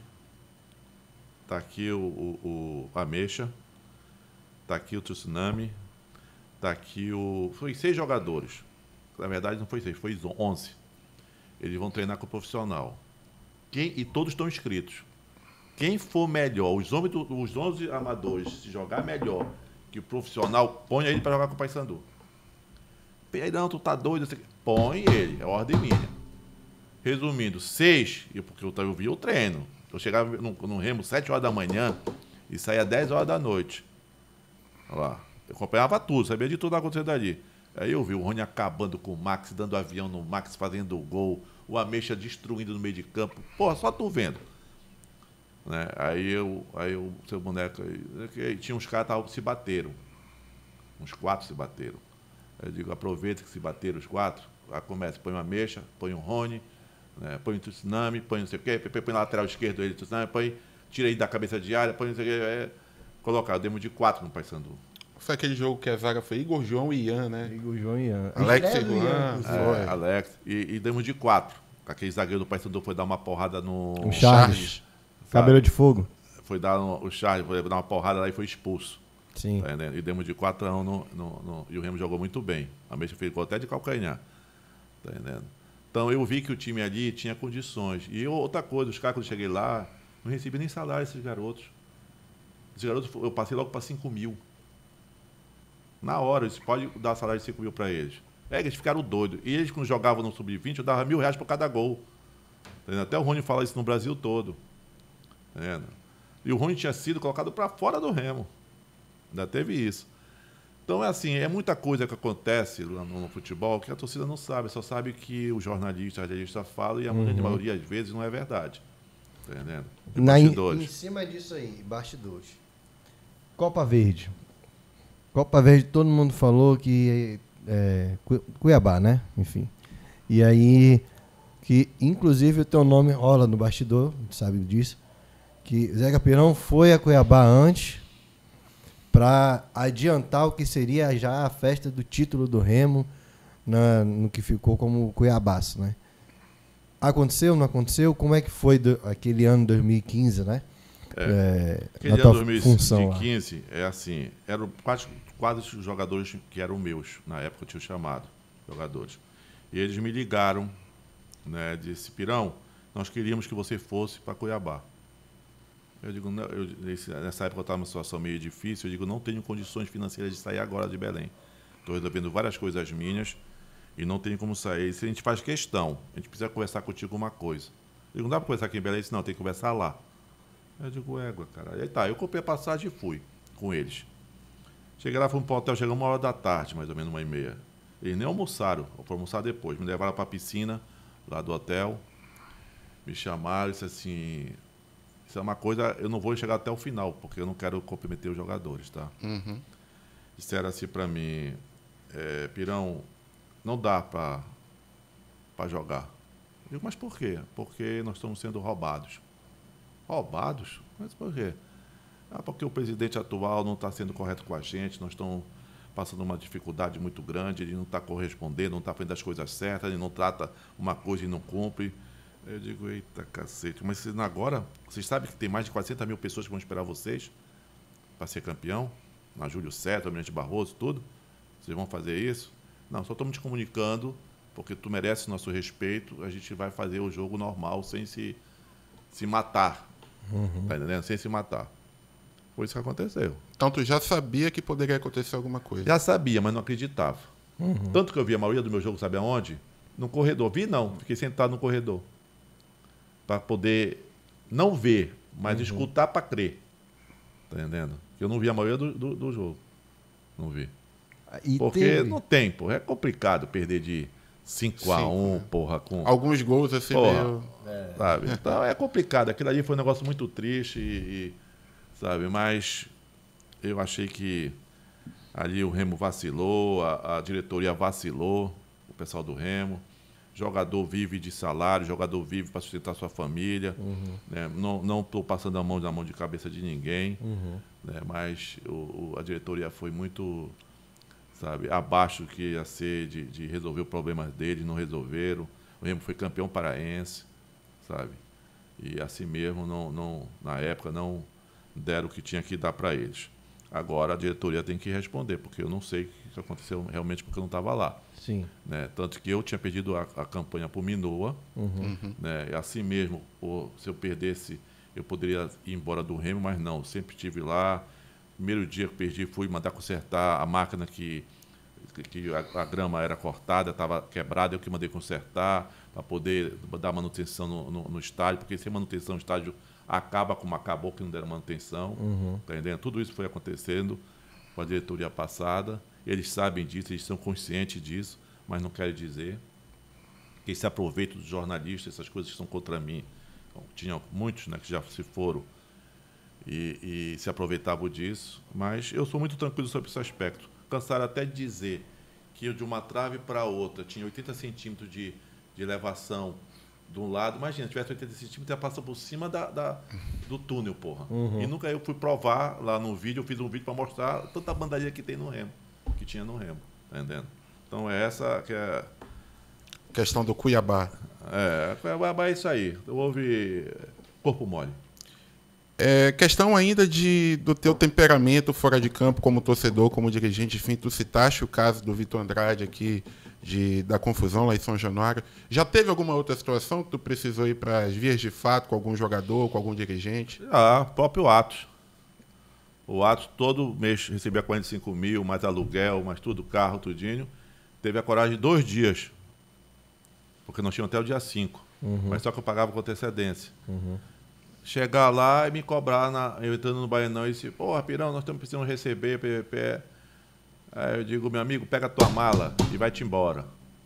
tá aqui o Ameixa, tá aqui o Tsunami, tá aqui Foi 6 jogadores. Na verdade não foi 6, foi 11. Eles vão treinar com o profissional. E todos estão inscritos. Quem for melhor, os 11 amadores, se jogar melhor que o profissional, põe ele para jogar com o Paysandu. Peirão, tu tá doido? Põe ele, é ordem minha. Resumindo, 6, porque eu via o treino. Eu chegava no Remo 7 horas da manhã e saía 10 horas da noite. Olha lá. Eu acompanhava tudo, sabia de tudo acontecendo ali. Aí eu vi o Rony acabando com o Max, dando avião no Max, fazendo o gol, o Ameixa destruindo no meio de campo. Porra, só tu vendo. Né? Aí o seu boneco, tinha uns caras que se bateram. Uns 4 se bateram. Eu digo, aproveita que se bateram os 4, aí começa, põe uma Ameixa, põe um Rony, né? Põe um Tsunami, põe não sei o quê, põe na lateral esquerdo ele, Tsunami, tira ele da cabeça de área, põe não sei o quê, colocar, demos de 4 no Paysandu. Foi aquele jogo que a zaga foi Igor, João e Ian, né? Igor, João e Ian. Alex e Juan. Alex, e demos de 4. Aquele zagueiro do Paysandu foi dar uma porrada no... O Charles. Cabelo de fogo. Foi dar o Charles, foi dar uma porrada lá e foi expulso. Sim. Tá, né? E demos de 4-1 e o Remo jogou muito bem. A Ameixa ficou até de calcanhar. Tá entendendo? Então eu vi que o time ali tinha condições. E outra coisa, os caras quando eu cheguei lá, não recebi nem salário esses garotos. Esses garotos eu passei logo para 5 mil. Na hora, você pode dar salário de 5 mil para eles. Eles ficaram doidos. E eles, quando jogavam no Sub-20, eu dava R$1.000 por cada gol. Tá, até o Rony fala isso no Brasil todo. Tá, e o Rony tinha sido colocado para fora do Remo. Ainda teve isso. Então, é assim, é muita coisa que acontece no futebol que a torcida não sabe. Só sabe que o jornalista fala e a maioria, às vezes, não é verdade. Tá entendendo? Em cima disso aí, bastidores. Copa Verde. Copa Verde, todo mundo falou que Cuiabá, né? Enfim. E aí, que inclusive o teu nome rola no bastidor, a gente sabe disso, que Zeca Pirão foi a Cuiabá antes para adiantar o que seria já a festa do título do Remo no que ficou como Cuiabaço, né? Aconteceu, não aconteceu? Como é que foi aquele ano 2015, né? Aquele ano 2015, é assim, eram quase os jogadores que eram meus, na época eu tinha chamado jogadores. E eles me ligaram, né, disse, Pirão, nós queríamos que você fosse para Cuiabá. Eu digo, não, nessa época eu estava numa situação meio difícil, eu digo, não tenho condições financeiras de sair agora de Belém. Estou resolvendo várias coisas minhas e não tenho como sair. Se a gente faz questão, a gente precisa conversar contigo uma coisa. Eu digo, não dá para conversar aqui em Belém? Ele disse, não, tem que conversar lá. Eu digo, égua, cara. Aí tá, eu comprei a passagem e fui com eles. Cheguei lá, fomos para o hotel, chegamos 1h da tarde, mais ou menos 1h30. Eles nem almoçaram, foram almoçar depois. Me levaram para a piscina lá do hotel, me chamaram e disse assim, isso é uma coisa, eu não vou chegar até o final, porque eu não quero comprometer os jogadores, tá? Uhum. Disseram assim para mim, Pirão, não dá para jogar. Eu digo, mas por quê? Porque nós estamos sendo roubados. Roubados? Mas por quê? Porque o presidente atual não está sendo correto com a gente, nós estamos passando uma dificuldade muito grande, ele não está correspondendo, não está fazendo as coisas certas, ele não trata uma coisa e não cumpre. Eu digo, eita cacete, mas agora, vocês sabem que tem mais de 400 mil pessoas que vão esperar vocês para ser campeão? Na Júlio César, Almirante Barroso, tudo? Vocês vão fazer isso? Não, só estamos te comunicando, porque tu mereces nosso respeito, a gente vai fazer o jogo normal, sem se matar. Uhum. Tá entendendo? Sem se matar. Foi isso que aconteceu. Então tu já sabia que poderia acontecer alguma coisa? Já sabia, mas não acreditava. Uhum. Tanto que eu vi a maioria do meu jogo, sabe aonde? No corredor. Vi não, fiquei sentado no corredor. Para poder não ver, mas escutar para crer. Tá entendendo? Eu não vi a maioria do jogo. Não vi. E porque não tem, porra. É complicado perder de 5-1, porra, com... Alguns gols assim meio... Sabe? Então é complicado. Aquilo ali foi um negócio muito triste sabe? Mas eu achei que ali o Remo vacilou, a diretoria vacilou, o pessoal do Remo. Jogador vive de salário, jogador vive para sustentar sua família. Uhum. Né? Não estou passando a mão na mão de cabeça de ninguém, Uhum. né? Mas a diretoria foi muito, sabe, abaixo do que ia ser de resolver os problemas deles, não resolveram. O Remo foi campeão paraense, sabe? E assim mesmo, na época, não deram o que tinha que dar para eles. Agora a diretoria tem que responder, porque eu não sei o que aconteceu realmente, porque eu não estava lá. Sim. Né? Tanto que eu tinha pedido a campanha por Minoa, né? E assim mesmo, se eu perdesse, eu poderia ir embora do Remo, mas não, sempre estive lá. Primeiro dia que perdi, fui mandar consertar a máquina que a grama era cortada, estava quebrada, eu que mandei consertar, para poder dar manutenção no estádio, porque sem manutenção o estádio acaba como acabou, que não deram manutenção. Tá entendendo? Tudo isso foi acontecendo com a diretoria passada. Eles sabem disso, eles são conscientes disso, mas não querem dizer. Que se aproveitam dos jornalistas, essas coisas que são contra mim. Bom, tinha muitos, né, que já se foram e se aproveitavam disso, mas eu sou muito tranquilo sobre esse aspecto. Cansaram até de dizer que eu de uma trave para outra tinha 80 centímetros de elevação de um lado. Imagina, se tivesse 80 centímetros, ia passar por cima do túnel, porra. E nunca eu fui provar lá no vídeo, eu fiz um vídeo para mostrar tanta bandaria que tem no Remo, que tinha no Remo, tá entendendo? Então é essa que é... Questão do Cuiabá. Cuiabá é isso aí. Houve corpo mole. Questão ainda do teu temperamento fora de campo, como torcedor, como dirigente, enfim, tu citaste o caso do Vitor Andrade aqui, da confusão lá em São Januário. Já teve alguma outra situação que tu precisou ir para as vias de fato com algum jogador, com algum dirigente? Próprio Atos. O Atos todo mês recebia 45 mil, mais aluguel, mais tudo, carro, tudinho. Teve a coragem de 2 dias, porque nós tínhamos até o dia 5, mas só que eu pagava com antecedência. Chegar lá e me cobrar, eu entrando no Baianão e disse, porra, Pirão, nós estamos precisando receber PVP. Aí eu digo, meu amigo, pega a tua mala e vai-te embora.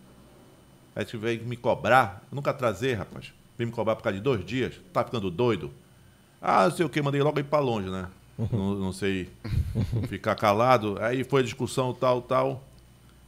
Aí você veio me cobrar, eu nunca atrasei, rapaz. Vem me cobrar por causa de 2 dias, tá ficando doido? Não sei o que, mandei logo ir para longe, né? Não sei, ficar calado. Aí foi a discussão, tal.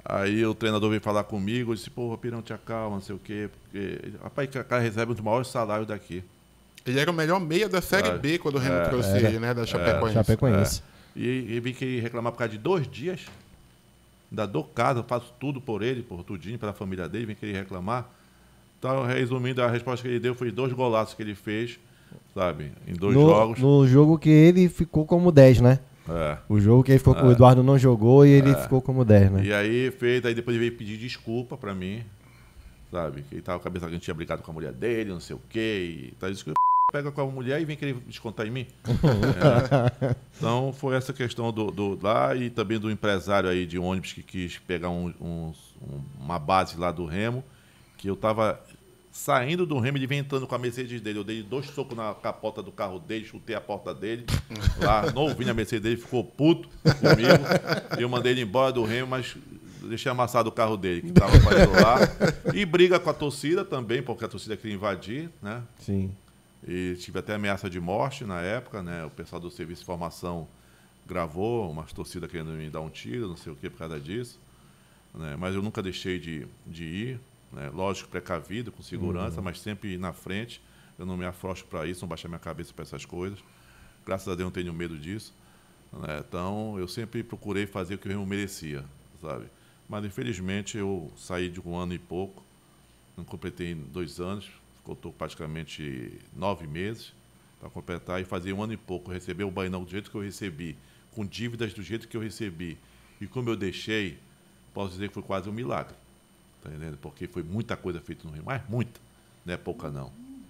Aí o treinador veio falar comigo, eu disse, pô, Pirão, te acalma, não sei o quê, porque, rapaz, o cara recebe um dos maiores salários daqui. Ele era o melhor meia da Série B quando o Remo trouxe ele, né? Da Chapecoense. Chapecoense. E vim que reclamar por causa de 2 dias. Ainda dou casa, faço tudo por ele, por tudinho, pela família dele, vem querer reclamar. Então, resumindo, a resposta que ele deu foi 2 golaços que ele fez, sabe? Em 2 jogos. No jogo que ele ficou como 10, né? O jogo que ele ficou o Eduardo não jogou e ele ficou como 10, né? E aí fez, aí depois ele veio pedir desculpa pra mim, sabe? Que ele tava com a cabeça que a gente tinha brigado com a mulher dele, não sei o quê. E tá dizendo que pega com a mulher e vem querer descontar em mim. Então foi essa questão do lá e também do empresário aí de ônibus que quis pegar uma base lá do Remo, que eu tava saindo do Remo, ele vem entrando com a Mercedes dele. Eu dei 2 socos na capota do carro dele, chutei a porta dele. Lá, novinho, a Mercedes dele ficou puto comigo. Eu mandei ele embora do Remo, mas deixei amassado o carro dele, que tava parado lá. E briga com a torcida também, porque a torcida queria invadir, né? Sim. E tive até ameaça de morte na época, né? O pessoal do Serviço de Informação gravou umas torcidas querendo me dar um tiro, não sei o que, por causa disso. Né? Mas eu nunca deixei de ir. Né? Lógico, precavido, com segurança, mas sempre na frente. Eu não me afrouxo para isso, não baixar minha cabeça para essas coisas. Graças a Deus não tenho medo disso. Né? Então, eu sempre procurei fazer o que eu merecia, sabe? Mas, infelizmente, eu saí de 1 ano e pouco. Não completei 2 anos. Faltou praticamente 9 meses para completar e fazer 1 ano e pouco. Receber o Bainão do jeito que eu recebi, com dívidas do jeito que eu recebi. E como eu deixei, posso dizer que foi quase um milagre. Tá entendendo? Porque foi muita coisa feita no Rio, mas muita, não é pouca não.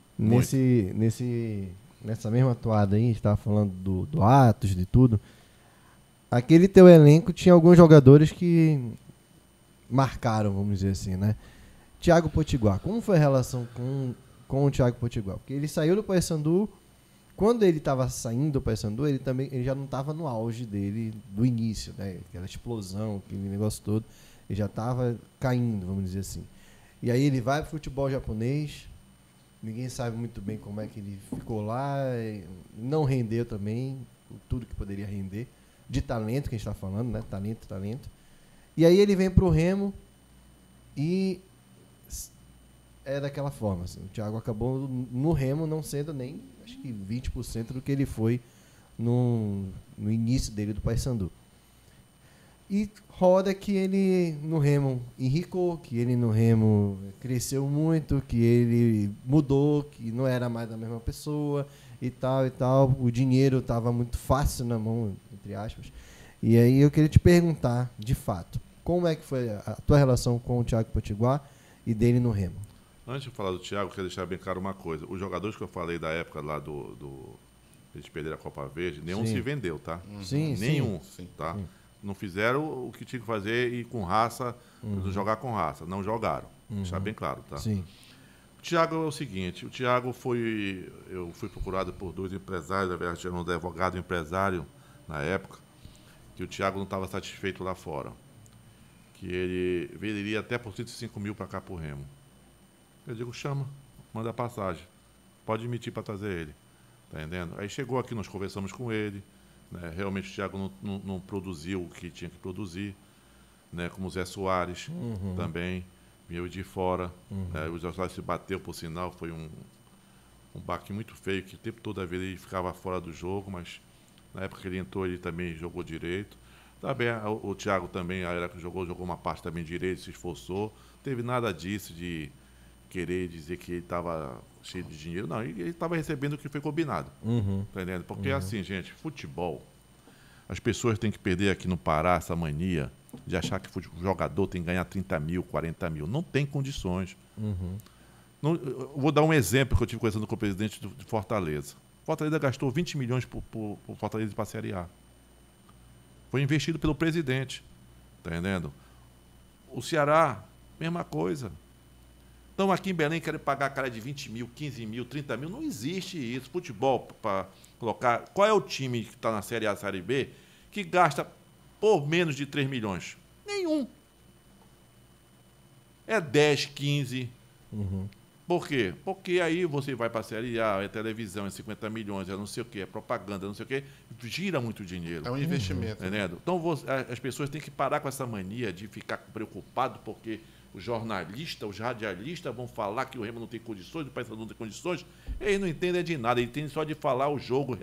Nessa mesma toada aí, a gente estava falando do Atos, de tudo. Aquele teu elenco tinha alguns jogadores que marcaram, vamos dizer assim, né? Thiago Potiguar, como foi a relação com o Thiago Potiguar? Porque ele saiu do Paysandu, quando ele estava saindo do Paysandu, ele já não estava no auge dele do início, né? Aquela explosão, aquele negócio todo. Ele já estava caindo, vamos dizer assim. E aí ele vai para o futebol japonês, ninguém sabe muito bem como é que ele ficou lá, não rendeu também tudo que poderia render, de talento que a gente está falando, né? Talento. E aí ele vem para o Remo e é daquela forma. Assim. O Thiago acabou no Remo não sendo nem, acho que 20% do que ele foi no início dele do Paysandu. E roda que ele no Remo enricou, que ele no Remo cresceu muito, que ele mudou, que não era mais a mesma pessoa e tal. O dinheiro estava muito fácil na mão, entre aspas. E aí eu queria te perguntar, de fato, como é que foi a tua relação com o Thiago Potiguar e dele no Remo? Antes de falar do Thiago, eu quero deixar bem claro uma coisa. Os jogadores que eu falei da época lá eles perderam a Copa Verde, nenhum se vendeu, tá? Sim, nenhum, sim. tá? Sim. Não fizeram o que tinha que fazer e com raça, jogar com raça. Não jogaram. Deixar bem claro, tá? Sim. O Thiago é o seguinte, eu fui procurado por 2 empresários, na verdade, um advogado e um empresário na época, que o Thiago não estava satisfeito lá fora. Que ele viria até por 105 mil para cá pro Remo. Eu digo, chama, manda a passagem. Pode emitir para trazer ele. Tá entendendo? Aí chegou aqui, nós conversamos com ele. Né? Realmente o Thiago não produziu o que tinha que produzir. Né? Como o Zé Soares também, veio de fora. Né? O Zé Soares se bateu, por sinal, foi um baque muito feio, que o tempo todo a vida ele ficava fora do jogo, mas na época que ele entrou, ele também jogou direito. Também o Thiago também, a era que jogou uma parte também direito, se esforçou. Não teve nada disso de querer dizer que ele estava cheio de dinheiro. Não, ele estava recebendo o que foi combinado. Tá entendendo? Porque assim, gente, futebol, as pessoas têm que perder aqui no Pará essa mania de achar que o jogador tem que ganhar 30 mil, 40 mil. Não tem condições. Não, eu vou dar um exemplo que eu tive conversando com o presidente de Fortaleza. Fortaleza gastou 20 milhões por Fortaleza para a Série A. Foi investido pelo presidente. Tá entendendo? O Ceará, mesma coisa. Então, aqui em Belém, querem pagar a cara de 20 mil, 15 mil, 30 mil. Não existe isso. Futebol, para colocar... Qual é o time que está na Série A, Série B, que gasta por menos de 3 milhões? Nenhum. É 10, 15. Por quê? Porque aí você vai para a Série A, é televisão, é 50 milhões, é não sei o quê, é propaganda, não sei o quê, gira muito dinheiro. É um investimento. Entendendo? Então as pessoas têm que parar com essa mania de ficar preocupado porque os jornalistas, os radialistas vão falar que o Remo não tem condições, o Paysandu não tem condições. Eles não entendem de nada, eles entendem só de falar o jogo,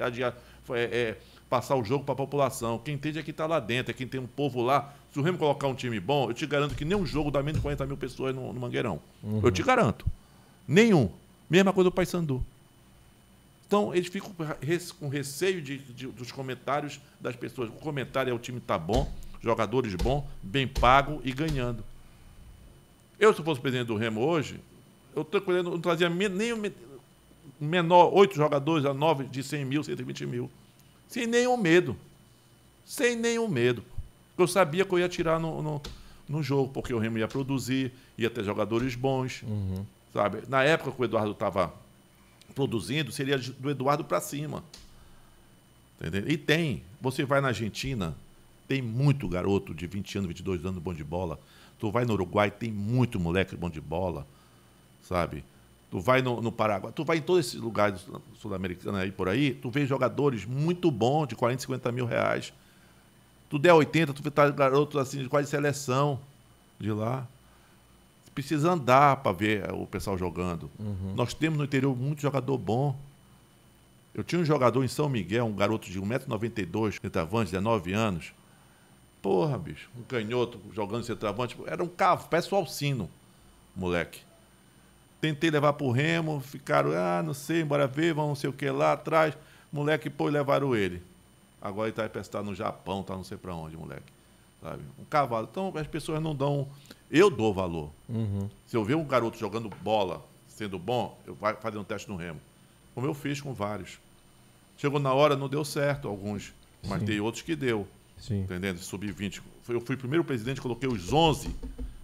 passar o jogo para a população. Quem entende é quem está lá dentro, é quem tem um povo lá. Se o Remo colocar um time bom, eu te garanto que nenhum jogo dá menos de 40 mil pessoas no Mangueirão. Eu te garanto. Nenhum. Mesma coisa do Paysandu. Então, eles ficam com receio dos comentários das pessoas. O comentário é o time tá bom, jogadores bons, bem pago e ganhando. Eu, se fosse presidente do Remo hoje, eu não trazia nem o menor, 8 jogadores a 9 de 100 mil, 120 mil. Sem nenhum medo. Sem nenhum medo. Eu sabia que eu ia tirar no jogo, porque o Remo ia produzir, ia ter jogadores bons. Sabe? Na época que o Eduardo estava produzindo, seria do Eduardo para cima. Entendeu? E tem. Você vai na Argentina, tem muito garoto de 20 anos, 22 anos bom de bola. Tu vai no Uruguai, tem muito moleque bom de bola. Sabe? Tu vai no Paraguai, tu vai em todos esses lugares sul-americanos aí por aí, tu vê jogadores muito bons, de 40, 50 mil reais. Tu der 80, tu vê garotos assim, de quase seleção de lá. Precisa andar para ver o pessoal jogando. Nós temos no interior muito jogador bom. Eu tinha um jogador em São Miguel, um garoto de 1,92 m, centroavante, 19 anos. Porra, bicho, um canhoto jogando centroavante. Era um carro, parece o Alcino, moleque. Tentei levar pro Remo, ficaram, não sei, bora ver, vamos não sei o que lá atrás. Moleque, pô, levaram ele. Agora ele tá no Japão, tá não sei para onde, moleque. Sabe? Um cavalo. Então, as pessoas não dão... Eu dou valor. Se eu ver um garoto jogando bola, sendo bom, eu vou fazer um teste no Remo. Como eu fiz com vários. Chegou na hora, não deu certo alguns, mas tem outros que deu. Sim. Entendendo? Sub-20. Eu fui o primeiro presidente, coloquei os 11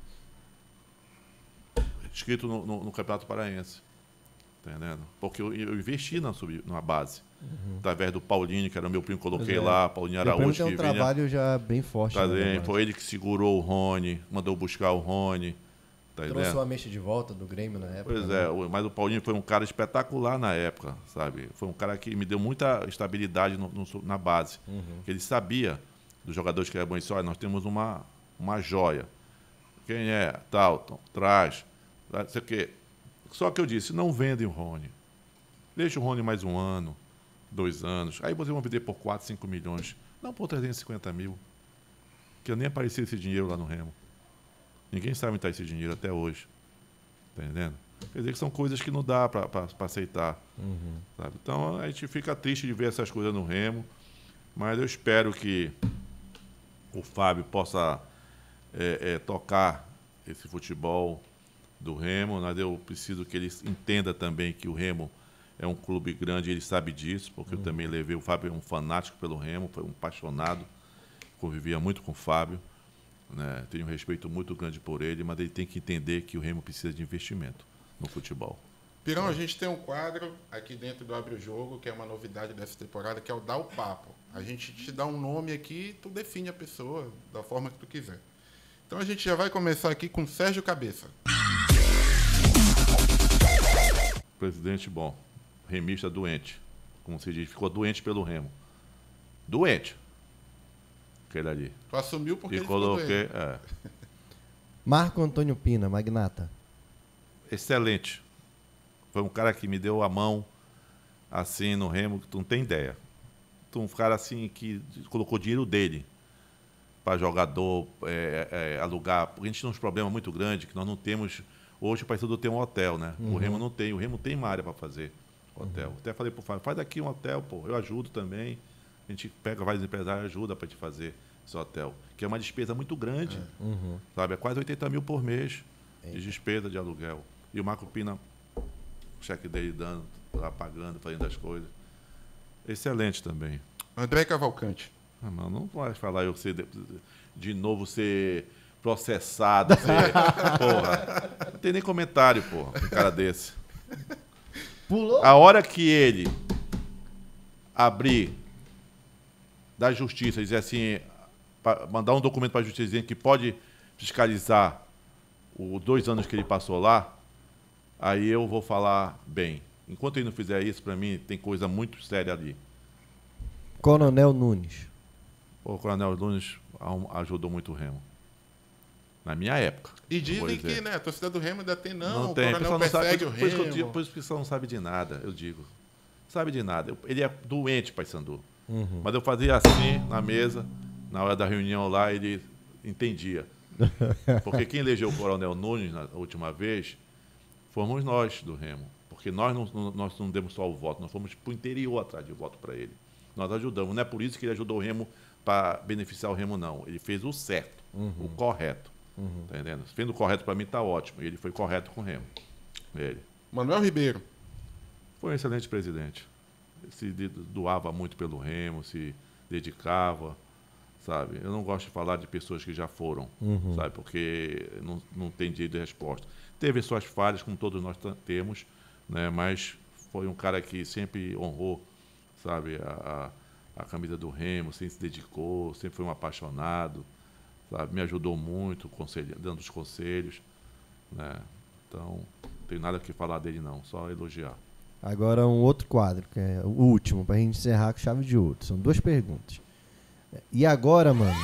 inscritos no Campeonato Paraense. Entendendo? Porque eu investi na base. Através do Paulinho, que era meu primo, coloquei lá, Paulinho Araújo. Tem um trabalho já bem forte. Foi ele que segurou o Rony, mandou buscar o Rony. Tá Trouxe o Ameixa de volta do Grêmio na época. Pois é, mas o Paulinho foi um cara espetacular na época, sabe? Foi um cara que me deu muita estabilidade na base. Ele sabia dos jogadores que eram bons. Olha, nós temos uma joia. Quem é? Tal, traz. Não sei o quê. Só que eu disse, não vendem o Rony. Deixa o Rony mais 1 ano, 2 anos. Aí vocês vão vender por 4, 5 milhões. Não por 350 mil. Que eu nem apareci esse dinheiro lá no Remo. Ninguém sabe onde está esse dinheiro até hoje. Tá entendendo? Quer dizer que são coisas que não dá para aceitar. Sabe? Então a gente fica triste de ver essas coisas no Remo. Mas eu espero que o Fábio possa tocar esse futebol do Remo, mas eu preciso que ele entenda também que o Remo é um clube grande, ele sabe disso, porque eu também levei, o Fábio é um fanático pelo Remo, foi um apaixonado, convivia muito com o Fábio, né? Tenho um respeito muito grande por ele, mas ele tem que entender que o Remo precisa de investimento no futebol. Pirão, a gente tem um quadro aqui dentro do Abre o Jogo, que é uma novidade dessa temporada, que é o Dá o Papo. A gente te dá um nome aqui e tu define a pessoa da forma que tu quiser. Então a gente já vai começar aqui com Sérgio Cabeça. Presidente bom, remista doente, como se diz, ficou doente pelo Remo. Doente. Aquele ali. Tu assumiu porque e ele coloquei, ficou doente. Marco Antônio Pina, magnata. Excelente. Foi um cara que me deu a mão assim no Remo, que tu não tem ideia. Um cara assim que colocou dinheiro dele para jogador alugar. Porque a gente tem uns problemas muito grandes que nós não temos. Hoje o Paysandu tem um hotel, né? O Remo não tem. O Remo tem uma área para fazer hotel. Até falei pro Fábio, faz daqui um hotel, pô. Eu ajudo também. A gente pega vários empresários e ajuda para te fazer esse hotel. Que é uma despesa muito grande. Sabe? É quase 80 mil por mês de despesa de aluguel. E o Marco Pina, o cheque dele dando, lá pagando, fazendo as coisas. Excelente também. André Cavalcante. Mas não vai falar eu ser de novo ser processado. Porra. Não tem nem comentário, porra, um cara desse. Pulou? A hora que ele abrir da justiça, dizer assim, mandar um documento para a justiça dizendo que pode fiscalizar os 2 anos que ele passou lá, aí eu vou falar bem. Enquanto ele não fizer isso, para mim, tem coisa muito séria ali. Coronel Nunes. O Coronel Nunes ajudou muito o Remo. Na minha época. E dizem que, né, a torcida do Remo ainda tem, não, o tem. Coronel persegue o Remo. Por isso que o pessoal não sabe de nada, eu digo. Não sabe de nada. Ele é doente, Paysandu. Mas eu fazia assim, na mesa, na hora da reunião lá, ele entendia. Porque quem elegeu o Coronel Nunes na última vez fomos nós do Remo. Porque nós não demos só o voto, nós fomos para o interior atrás de voto para ele. Nós ajudamos. Não é por isso que ele ajudou o Remo para beneficiar o Remo, não. Ele fez o certo, o correto. Tá entendendo? Fez o correto para mim, está ótimo. E ele foi correto com o Remo. Ele. Manuel Ribeiro. Foi um excelente presidente. Se doava muito pelo Remo, se dedicava, sabe? Eu não gosto de falar de pessoas que já foram, sabe? Porque não tem direito de resposta. Teve suas falhas, como todos nós temos, né? Mas foi um cara que sempre honrou, sabe, a camisa do Remo, sempre se dedicou, sempre foi um apaixonado, sabe? Me ajudou muito, dando os conselhos, né? Então, não tenho nada que falar dele não, só elogiar. Agora um outro quadro, que é o último, pra gente encerrar com chave de ouro. São 2 perguntas. E agora, mano?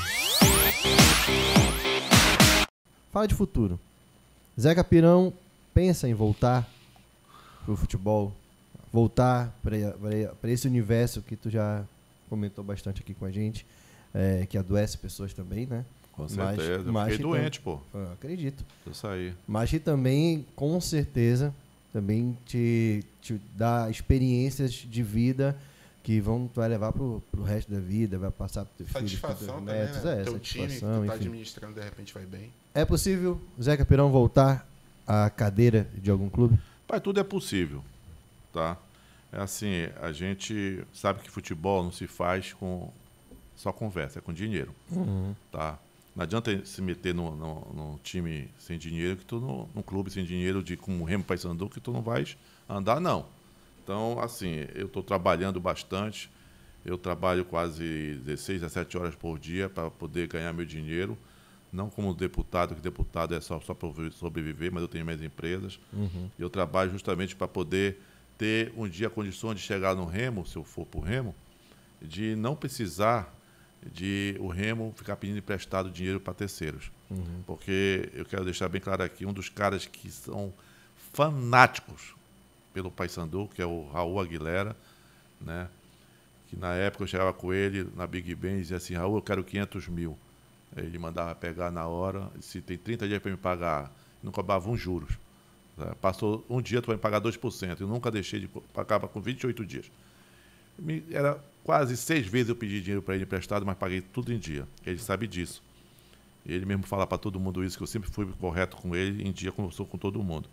Fala de futuro. Zeca Pirão pensa em voltar pro futebol? Voltar para esse universo que tu já comentou bastante aqui com a gente, que adoece pessoas também, né? Com certeza. Eu fiquei doente, pô. Eu acredito. Eu saí. Mas que também, com certeza, também te dá experiências de vida que tu vai levar pro resto da vida, vai passar pro teu filho, satisfação também, netos, né? Teu satisfação, time que tu tá enfim. administrando, de repente vai bem. É possível Zeca Pirão voltar à cadeira de algum clube? Pai, tudo é possível, tá? É assim, a gente sabe que futebol não se faz com só conversa, é com dinheiro, tá? Não adianta se meter num time sem dinheiro, que tu num clube sem dinheiro, como o Remo Paysandu, que tu não vais andar, não. Então, assim, eu estou trabalhando bastante, eu trabalho quase 16, 17 horas por dia para poder ganhar meu dinheiro, não como deputado, que deputado é só para sobreviver, mas eu tenho minhas empresas. Eu trabalho justamente para poder ter um dia a condição de chegar no Remo, se eu for para o Remo, de não precisar de o Remo ficar pedindo emprestado dinheiro para terceiros. Porque eu quero deixar bem claro aqui, um dos caras que são fanáticos pelo Paysandu, que é o Raul Aguilera, né? Que na época eu chegava com ele na Big Ben e dizia assim: Raul, eu quero 500 mil. Ele mandava pegar na hora, se tem 30 dias para me pagar, não cobrava uns juros. Passou um dia, tu vai me pagar 2%. Eu nunca deixei de pagar com 28 dias. Era quase 6 vezes eu pedi dinheiro para ele emprestado, mas paguei tudo em dia. Ele sabe disso. Ele mesmo fala para todo mundo isso, que eu sempre fui correto com ele, em dia conversou com todo mundo.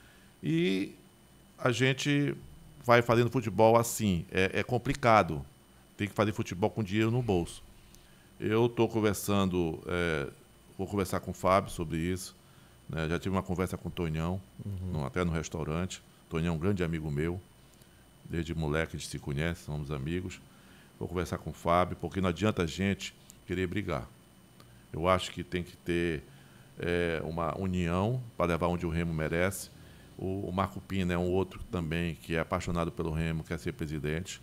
E a gente vai fazendo futebol assim. É complicado. Tem que fazer futebol com dinheiro no bolso. Eu estou conversando, vou conversar com o Fábio sobre isso. Né? Já tive uma conversa com o Tonhão, até no restaurante. Tonhão é um grande amigo meu. Desde moleque a gente se conhece, somos amigos. Vou conversar com o Fábio, porque não adianta a gente querer brigar. Eu acho que tem que ter uma união para levar onde o Remo merece. O Marco Pina é um outro também que é apaixonado pelo Remo, quer ser presidente.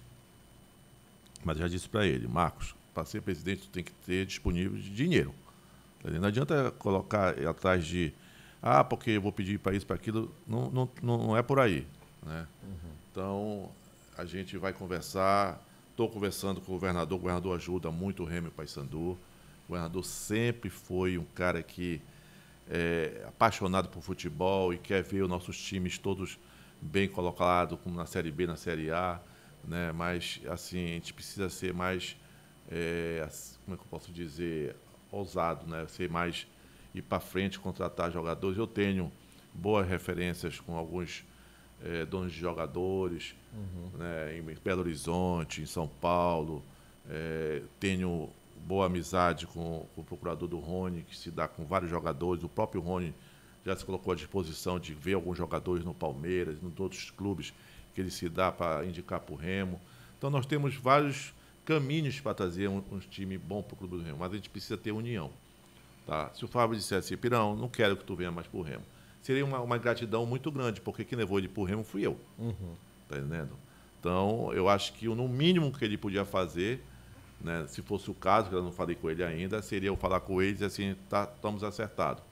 Mas eu já disse para ele: Marcos, para ser presidente, tu tem que ter disponível de dinheiro. Não adianta colocar atrás de porque eu vou pedir para isso, para aquilo. Não é por aí, né? Então, a gente vai conversar. Estou conversando com o governador ajuda muito o Remo e o Paysandu. O governador sempre foi um cara que é apaixonado por futebol e quer ver os nossos times todos bem colocados, como na Série B, na Série A, né? Mas, assim, a gente precisa ser mais, como é que eu posso dizer, ousado, né? Ser mais, ir para frente, contratar jogadores. Eu tenho boas referências com alguns donos de jogadores, né, em Belo Horizonte, em São Paulo. Tenho boa amizade com o procurador do Rony, que se dá com vários jogadores. O próprio Rony já se colocou à disposição de ver alguns jogadores no Palmeiras, nos outros clubes que ele se dá para indicar para o Remo. Então, nós temos vários caminhos para trazer um time bom para o Clube do Remo, mas a gente precisa ter união. Tá? Se o Fábio dissesse assim: Pirão, não quero que tu venha mais para o Remo, seria uma gratidão muito grande, porque quem levou ele para o Remo fui eu. Tá entendendo? Então, eu acho que no mínimo que ele podia fazer, né, se fosse o caso, que eu não falei com ele ainda, seria eu falar com ele e dizer assim, estamos acertados.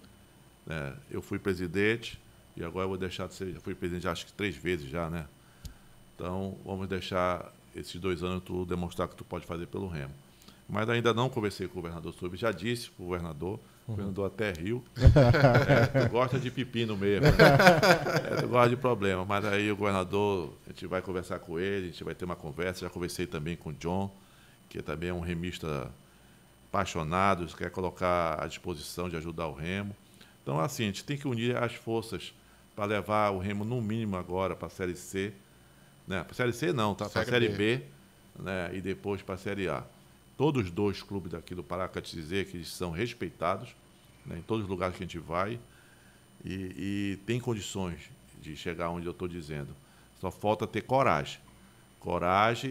Eu fui presidente e agora eu vou deixar de ser, já fui presidente acho que 3 vezes já, né? Então, vamos deixar esses 2 anos tu demonstrar que tu pode fazer pelo Remo. Mas ainda não conversei com o governador sobre, já disse para o governador até riu. Tu gosta de pepino mesmo, né? Tu gosta de problema. Mas aí o governador, a gente vai conversar com ele, a gente vai ter uma conversa. Já conversei também com o John, que também é um remista apaixonado, quer colocar à disposição de ajudar o Remo. Então, assim, a gente tem que unir as forças para levar o Remo, no mínimo, agora para a Série C. Né? Para a Série C não, tá? Para a Série B, né? E depois para a Série A. Todos os 2 clubes daqui do Pará, quero te dizer que eles são respeitados, né, em todos os lugares que a gente vai, e tem condições de chegar onde eu estou dizendo. Só falta ter coragem. Coragem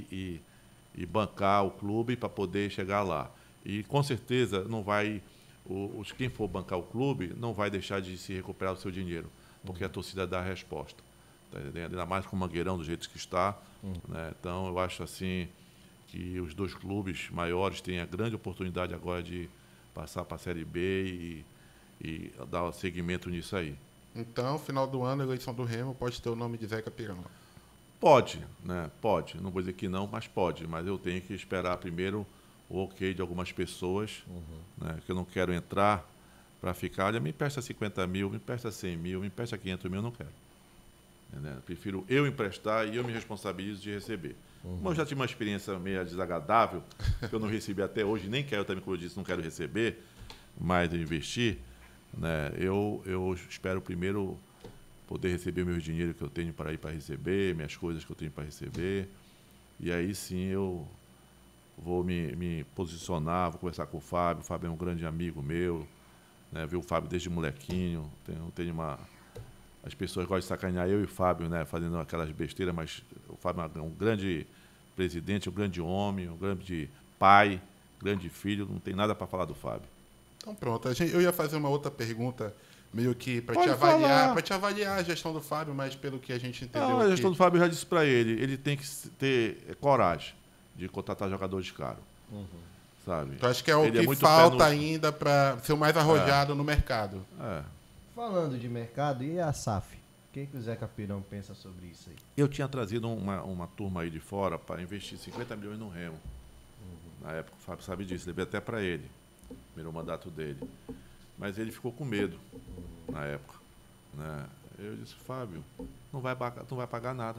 e bancar o clube para poder chegar lá. E, com certeza, não vai... quem for bancar o clube não vai deixar de se recuperar o seu dinheiro, porque a torcida dá a resposta. Tá entendendo? Ainda mais com o Mangueirão, do jeito que está. Né? Então, eu acho assim... que os 2 clubes maiores têm a grande oportunidade agora de passar para a Série B e dar seguimento nisso aí. Então, final do ano, a eleição do Remo pode ter o nome de Zeca Pirão. Pode, né? Pode. Não vou dizer que não, mas pode. Mas eu tenho que esperar primeiro o ok de algumas pessoas, né? Que eu não quero entrar para ficar, olha, me empresta 50 mil, me empresta 100 mil, me empresta 500 mil, eu não quero. Entendeu? Prefiro eu emprestar e eu me responsabilizo de receber. Como eu já tive uma experiência meio desagradável, que eu não recebi até hoje, nem quero também, como eu disse, não quero receber, mas investir, né? Eu espero primeiro poder receber o meu dinheiro que eu tenho para ir para receber, minhas coisas que eu tenho para receber, e aí sim eu vou me posicionar, vou conversar com o Fábio é um grande amigo meu, né? Ver o Fábio desde molequinho, tenho uma... As pessoas gostam de sacanear eu e o Fábio, né, fazendo aquelas besteiras, mas o Fábio é um grande presidente, um grande homem, um grande pai, grande filho, não tem nada para falar do Fábio. Então pronto, eu ia fazer uma outra pergunta, meio que para te avaliar a gestão do Fábio, mas pelo que a gente entendeu... Não, a gestão do Fábio, eu já disse para ele tem que ter coragem de contratar jogadores caros. Sabe? Então acho que é o que falta ainda para ser o mais arrojado no mercado. Falando de mercado, e a SAF? O que o Zeca Pirão pensa sobre isso aí? Eu tinha trazido uma turma aí de fora para investir 50 milhões no Remo. Na época, o Fábio sabe disso, levei até para ele, primeiro mandato dele. Mas ele ficou com medo na época. Né? Eu disse, Fábio, não vai pagar nada.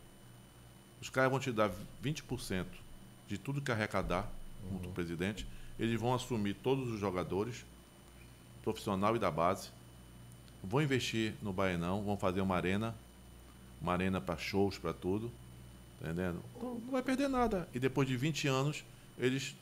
Os caras vão te dar 20% de tudo que arrecadar, como presidente. Eles vão assumir todos os jogadores, profissional e da base. Vão investir no Baenão, vão fazer uma arena para shows, para tudo. Tá entendendo? Então, não vai perder nada. E depois de 20 anos, eles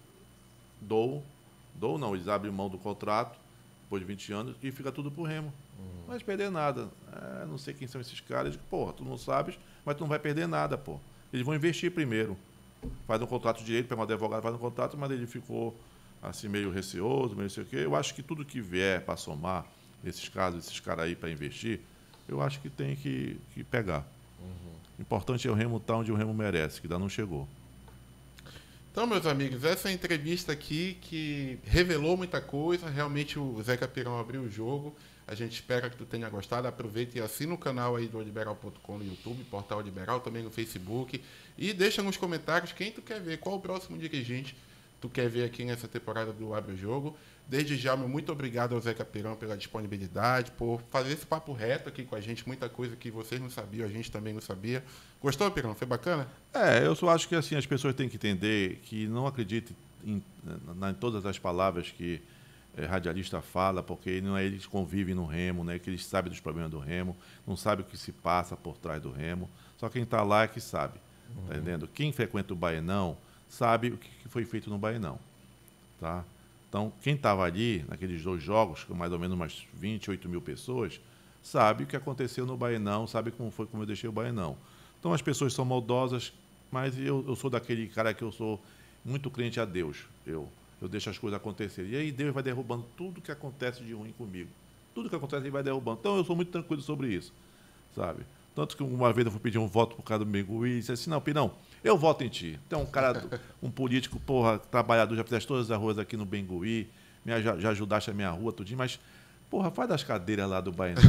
eles abrem mão do contrato, depois de 20 anos, e fica tudo pro Remo. Não vai perder nada. Não sei quem são esses caras. Porra, tu não sabes, mas tu não vai perder nada, pô. Eles vão investir primeiro. Faz um contrato direito, pega um advogado, faz um contrato, mas ele ficou assim meio receoso, meio sei o quê. Eu acho que tudo que vier para somar, esses caras aí para investir, eu acho que tem que pegar. O importante é o Remo estar onde o Remo merece, que ainda não chegou. Então, meus amigos, essa é a entrevista aqui que revelou muita coisa. Realmente o Zeca Pirão abriu o jogo. A gente espera que tu tenha gostado. Aproveita e assina o canal aí do oliberal.com no YouTube, Portal Liberal, também no Facebook. E deixa nos comentários quem tu quer ver, qual o próximo dirigente tu quer ver aqui nessa temporada do Abre o Jogo. Desde já, meu muito obrigado ao Zeca Pirão pela disponibilidade, por fazer esse papo reto aqui com a gente. Muita coisa que vocês não sabiam, a gente também não sabia. Gostou, Pirão? Foi bacana? Eu só acho que assim, as pessoas têm que entender que não acreditem em todas as palavras que radialista fala, porque não é eles que convivem no Remo, né? Que eles sabem dos problemas do Remo, não sabem o que se passa por trás do Remo. Só quem está lá é que sabe. Tá entendendo? Quem frequenta o Baenão sabe o que foi feito no Baenão. Tá? Então, quem estava ali, naqueles 2 jogos, com mais ou menos umas 28 mil pessoas, sabe o que aconteceu no Baenão, sabe como eu deixei o Baenão. Então, as pessoas são maldosas, mas eu sou daquele cara que eu sou muito crente a Deus. Eu deixo as coisas acontecerem. E aí Deus vai derrubando tudo que acontece de ruim comigo. Tudo que acontece ele vai derrubando. Então eu sou muito tranquilo sobre isso, sabe? Tanto que uma vez eu fui pedir um voto por causa do Bengui e disse assim, não, Pirão, eu voto em ti. Então um cara, um político, porra, trabalhador, já fizeste todas as ruas aqui no Bengui, já ajudaste a minha rua, tudinho, mas, porra, faz das cadeiras lá do Baianão.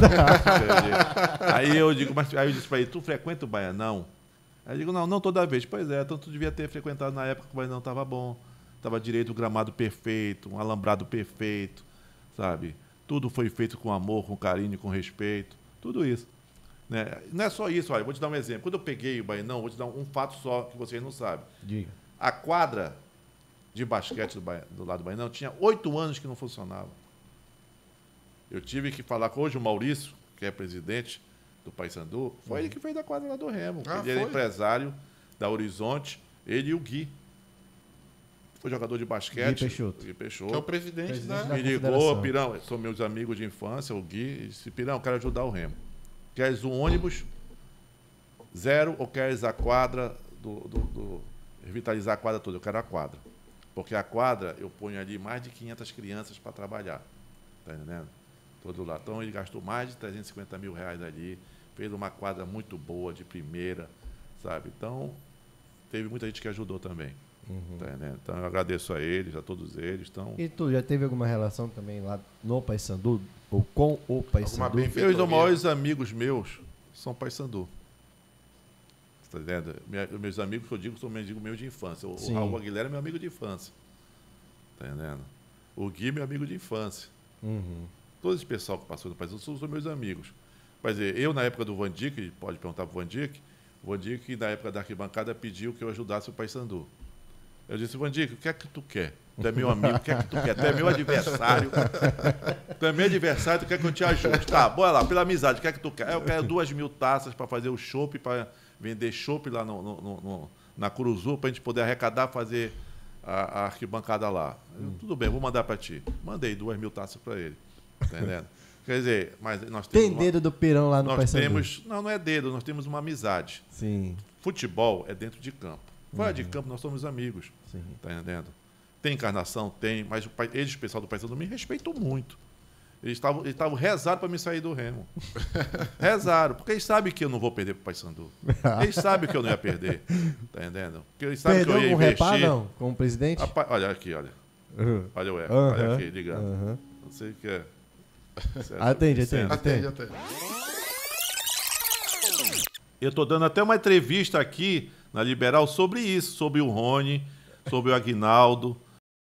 Aí eu digo, aí eu disse pra ele, tu frequenta o Baianão? Aí eu digo, não toda vez. Pois é, então tu devia ter frequentado na época que o Baianão estava bom. Estava direito o gramado perfeito, um alambrado perfeito, sabe? Tudo foi feito com amor, com carinho, com respeito. Tudo isso. Né? Não é só isso, olha, vou te dar um exemplo. Quando eu peguei o Baianão, vou te dar um fato só que vocês não sabem. Diga. A quadra de basquete do lado do Baianão tinha 8 anos que não funcionava. Eu tive que falar com hoje o Maurício, que é presidente do Paysandu, foi ele que fez a quadra lá do Remo. Ele era empresário da Horizonte, ele e o Gui. Foi jogador de basquete. Gui Peixoto. Que é o presidente da... Me ligou, Pirão, são meus amigos de infância, o Gui, e disse, Pirão, quero ajudar o Remo. Queres um ônibus 0 ou queres a quadra revitalizar a quadra toda? Eu quero a quadra. Porque a quadra, eu ponho ali mais de 500 crianças para trabalhar. Tá entendendo? Todo lá. Então, ele gastou mais de 350 mil reais ali, fez uma quadra muito boa, de primeira, sabe? Então, teve muita gente que ajudou também. Tá entendendo? Então, eu agradeço a eles, a todos eles. Então... E tu já teve alguma relação também lá no Paysandu? Ou com o Paysandu? Os maiores amigos meus são Paysandu. Tá entendendo? Meus amigos que eu digo são meus amigos meus de infância. O Raul Aguilera é meu amigo de infância. Tá entendendo? O Gui é meu amigo de infância. Todo esse pessoal que passou no Paysandu são meus amigos. Quer dizer, eu, na época do Van Dijk, pode perguntar para o Van Dijk, na época da arquibancada, pediu que eu ajudasse o Paysandu. Eu disse, Van Dijk, o que é que tu quer? Tu é meu amigo, o que é que tu quer? Tu é meu adversário. Tu é meu adversário, tu quer que eu te ajude? Tá, bora lá, pela amizade, o que é que tu quer? Eu quero 2.000 taças para fazer o chopp, para vender chopp lá na Curuzu, para a gente poder arrecadar, fazer a arquibancada lá. Tudo bem, vou mandar para ti. Mandei 2.000 taças para ele. Tá entendendo? Quer dizer, mas nós temos... Tem dedo do Pirão lá no Paysandu? Não é dedo, nós temos uma amizade. Sim. Futebol é dentro de campo. Fora de campo, nós somos amigos. Sim. Tá entendendo? Tem encarnação? Tem, mas eles, o pessoal do Paysandu, me respeitam muito. Eles estavam rezaram para me sair do Remo. Rezaram, porque eles sabem que eu não vou perder para o Paysandu. Eles sabem que eu não ia perder. Tá entendendo? Porque eles sabem Perdeu que eu ia investir. Repar, não? Como presidente? Rapaz, olha aqui, olha. Olha o eco, olha aqui, ligando. Não sei o que é. Atende. Eu estou dando até uma entrevista aqui na Liberal sobre isso, sobre o Rony, sobre o Aguinaldo.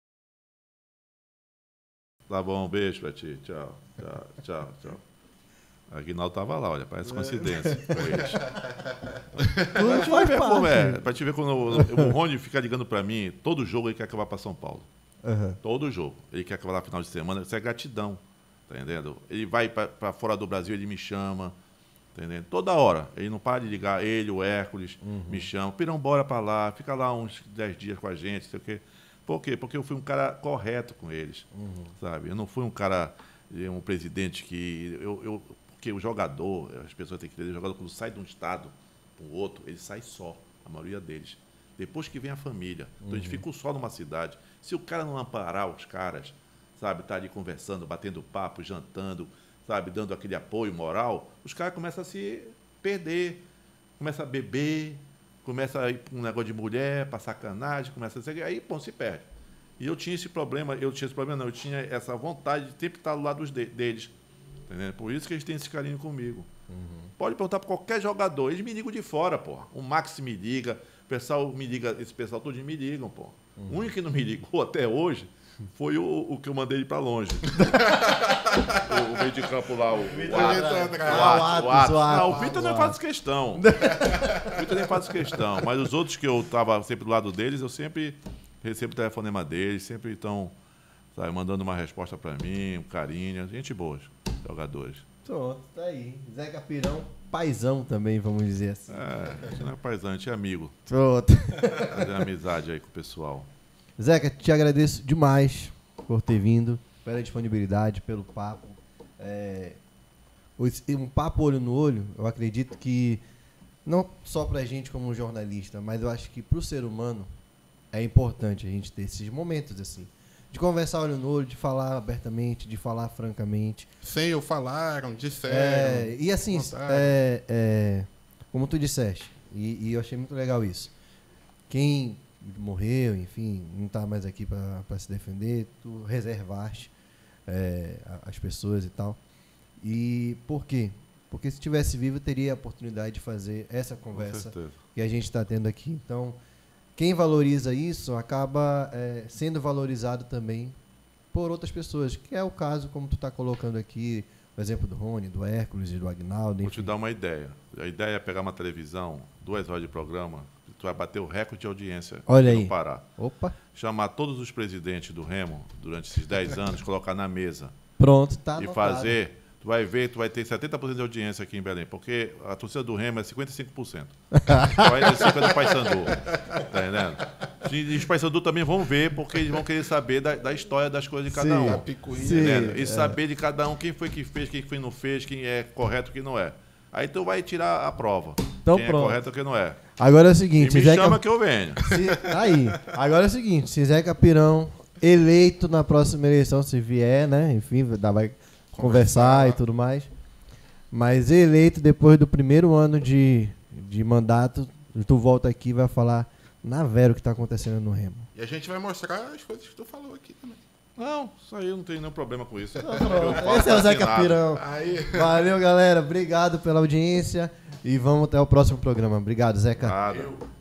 Tá bom, um beijo pra ti. Tchau. Aguinaldo tava lá, olha, parece coincidência com eles. Vai ver como é, pra te ver quando o Rony fica ligando pra mim, todo jogo ele quer que eu vá pra São Paulo. Todo jogo. Ele quer que eu vá lá no final de semana, isso é gratidão, tá entendendo? Ele vai pra fora do Brasil, ele me chama. Entendendo? Toda hora. Ele não para de ligar. Ele, o Hércules, me chamam. Pirão, bora para lá. Fica lá uns 10 dias com a gente. Sei o quê. Por quê? Porque eu fui um cara correto com eles. Sabe? Eu não fui um cara, um presidente que... Porque o jogador, as pessoas têm que entender, o jogador quando sai de um estado para o outro, ele sai só. A maioria deles. Depois que vem a família. Então, a gente fica só numa cidade. Se o cara não amparar os caras, sabe? Tá ali conversando, batendo papo, jantando... sabe, dando aquele apoio moral, os caras começam a se perder, começam a beber, começam a ir para um negócio de mulher, para sacanagem, começa a ser... Aí, se perde. E eu tinha esse problema, eu tinha essa vontade de sempre estar do lado deles. Entendeu? Por isso que eles têm esse carinho comigo. Pode perguntar para qualquer jogador, eles me ligam de fora, pô. O Max me liga, o pessoal me liga, esse pessoal todo me ligam, pô. O único que não me ligou até hoje foi o que eu mandei ele para longe. O meio de campo lá, o Atos. Não, o Vitor nem faz questão. O Vitor nem faz questão. Mas os outros que eu estava sempre do lado deles, eu sempre recebo o telefonema deles, sempre estão, sabe, mandando uma resposta para mim, um carinho. Gente boa, jogadores. Pronto, tá aí. Zeca Pirão, paizão também, vamos dizer assim. A gente não é paizão, a gente é amigo. Pronto. Fazer amizade aí com o pessoal. Zeca, te agradeço demais por ter vindo, pela disponibilidade, pelo papo. Um papo olho no olho, eu acredito que, não só pra gente como jornalista, mas eu acho que pro ser humano é importante a gente ter esses momentos assim, de conversar olho no olho, de falar abertamente, de falar francamente. Sem eu falaram, disseram. E assim, como tu disseste, e eu achei muito legal isso. Quem morreu, enfim, não está mais aqui para se defender, tu reservaste as pessoas e tal. E por quê? Porque se estivesse vivo, teria a oportunidade de fazer essa conversa que a gente está tendo aqui. Então, quem valoriza isso acaba sendo valorizado também por outras pessoas, que é o caso, como tu está colocando aqui, o exemplo do Rony, do Hércules e do Agnaldo. Vou te dar uma ideia. A ideia é pegar uma televisão, 2 horas de programa, tu vai bater o recorde de audiência. Olha aí. No Pará. Opa. Chamar todos os presidentes do Remo, durante esses 10 anos, colocar na mesa. Pronto, tá E anotado. fazer... Tu vai ver, tu vai ter 70% de audiência aqui em Belém, porque a torcida do Remo é 55%. 45% do Paysandu. Tá entendendo? E os Paysandu também vão ver, porque eles vão querer saber da história das coisas de cada um. Entendendo? E saber de cada um quem foi que fez, quem foi que não fez, quem é correto, quem não é. Aí tu vai tirar a prova. Então, quem pronto. é correto e quem não é. Agora é o seguinte... E me chama que eu venho. Aí, agora é o seguinte, se Zé Capirão eleito na próxima eleição, se vier, né? Enfim, vai conversar e tudo mais. Mas eleito depois do primeiro ano de mandato, tu volta aqui e vai falar na vera o que está acontecendo no Remo. E a gente vai mostrar as coisas que tu falou aqui também. Não, isso aí eu não tenho nenhum problema com isso. Esse é o Zé Capirão. Valeu, galera. Obrigado pela audiência e vamos até o próximo programa. Obrigado, Zeca. Nada.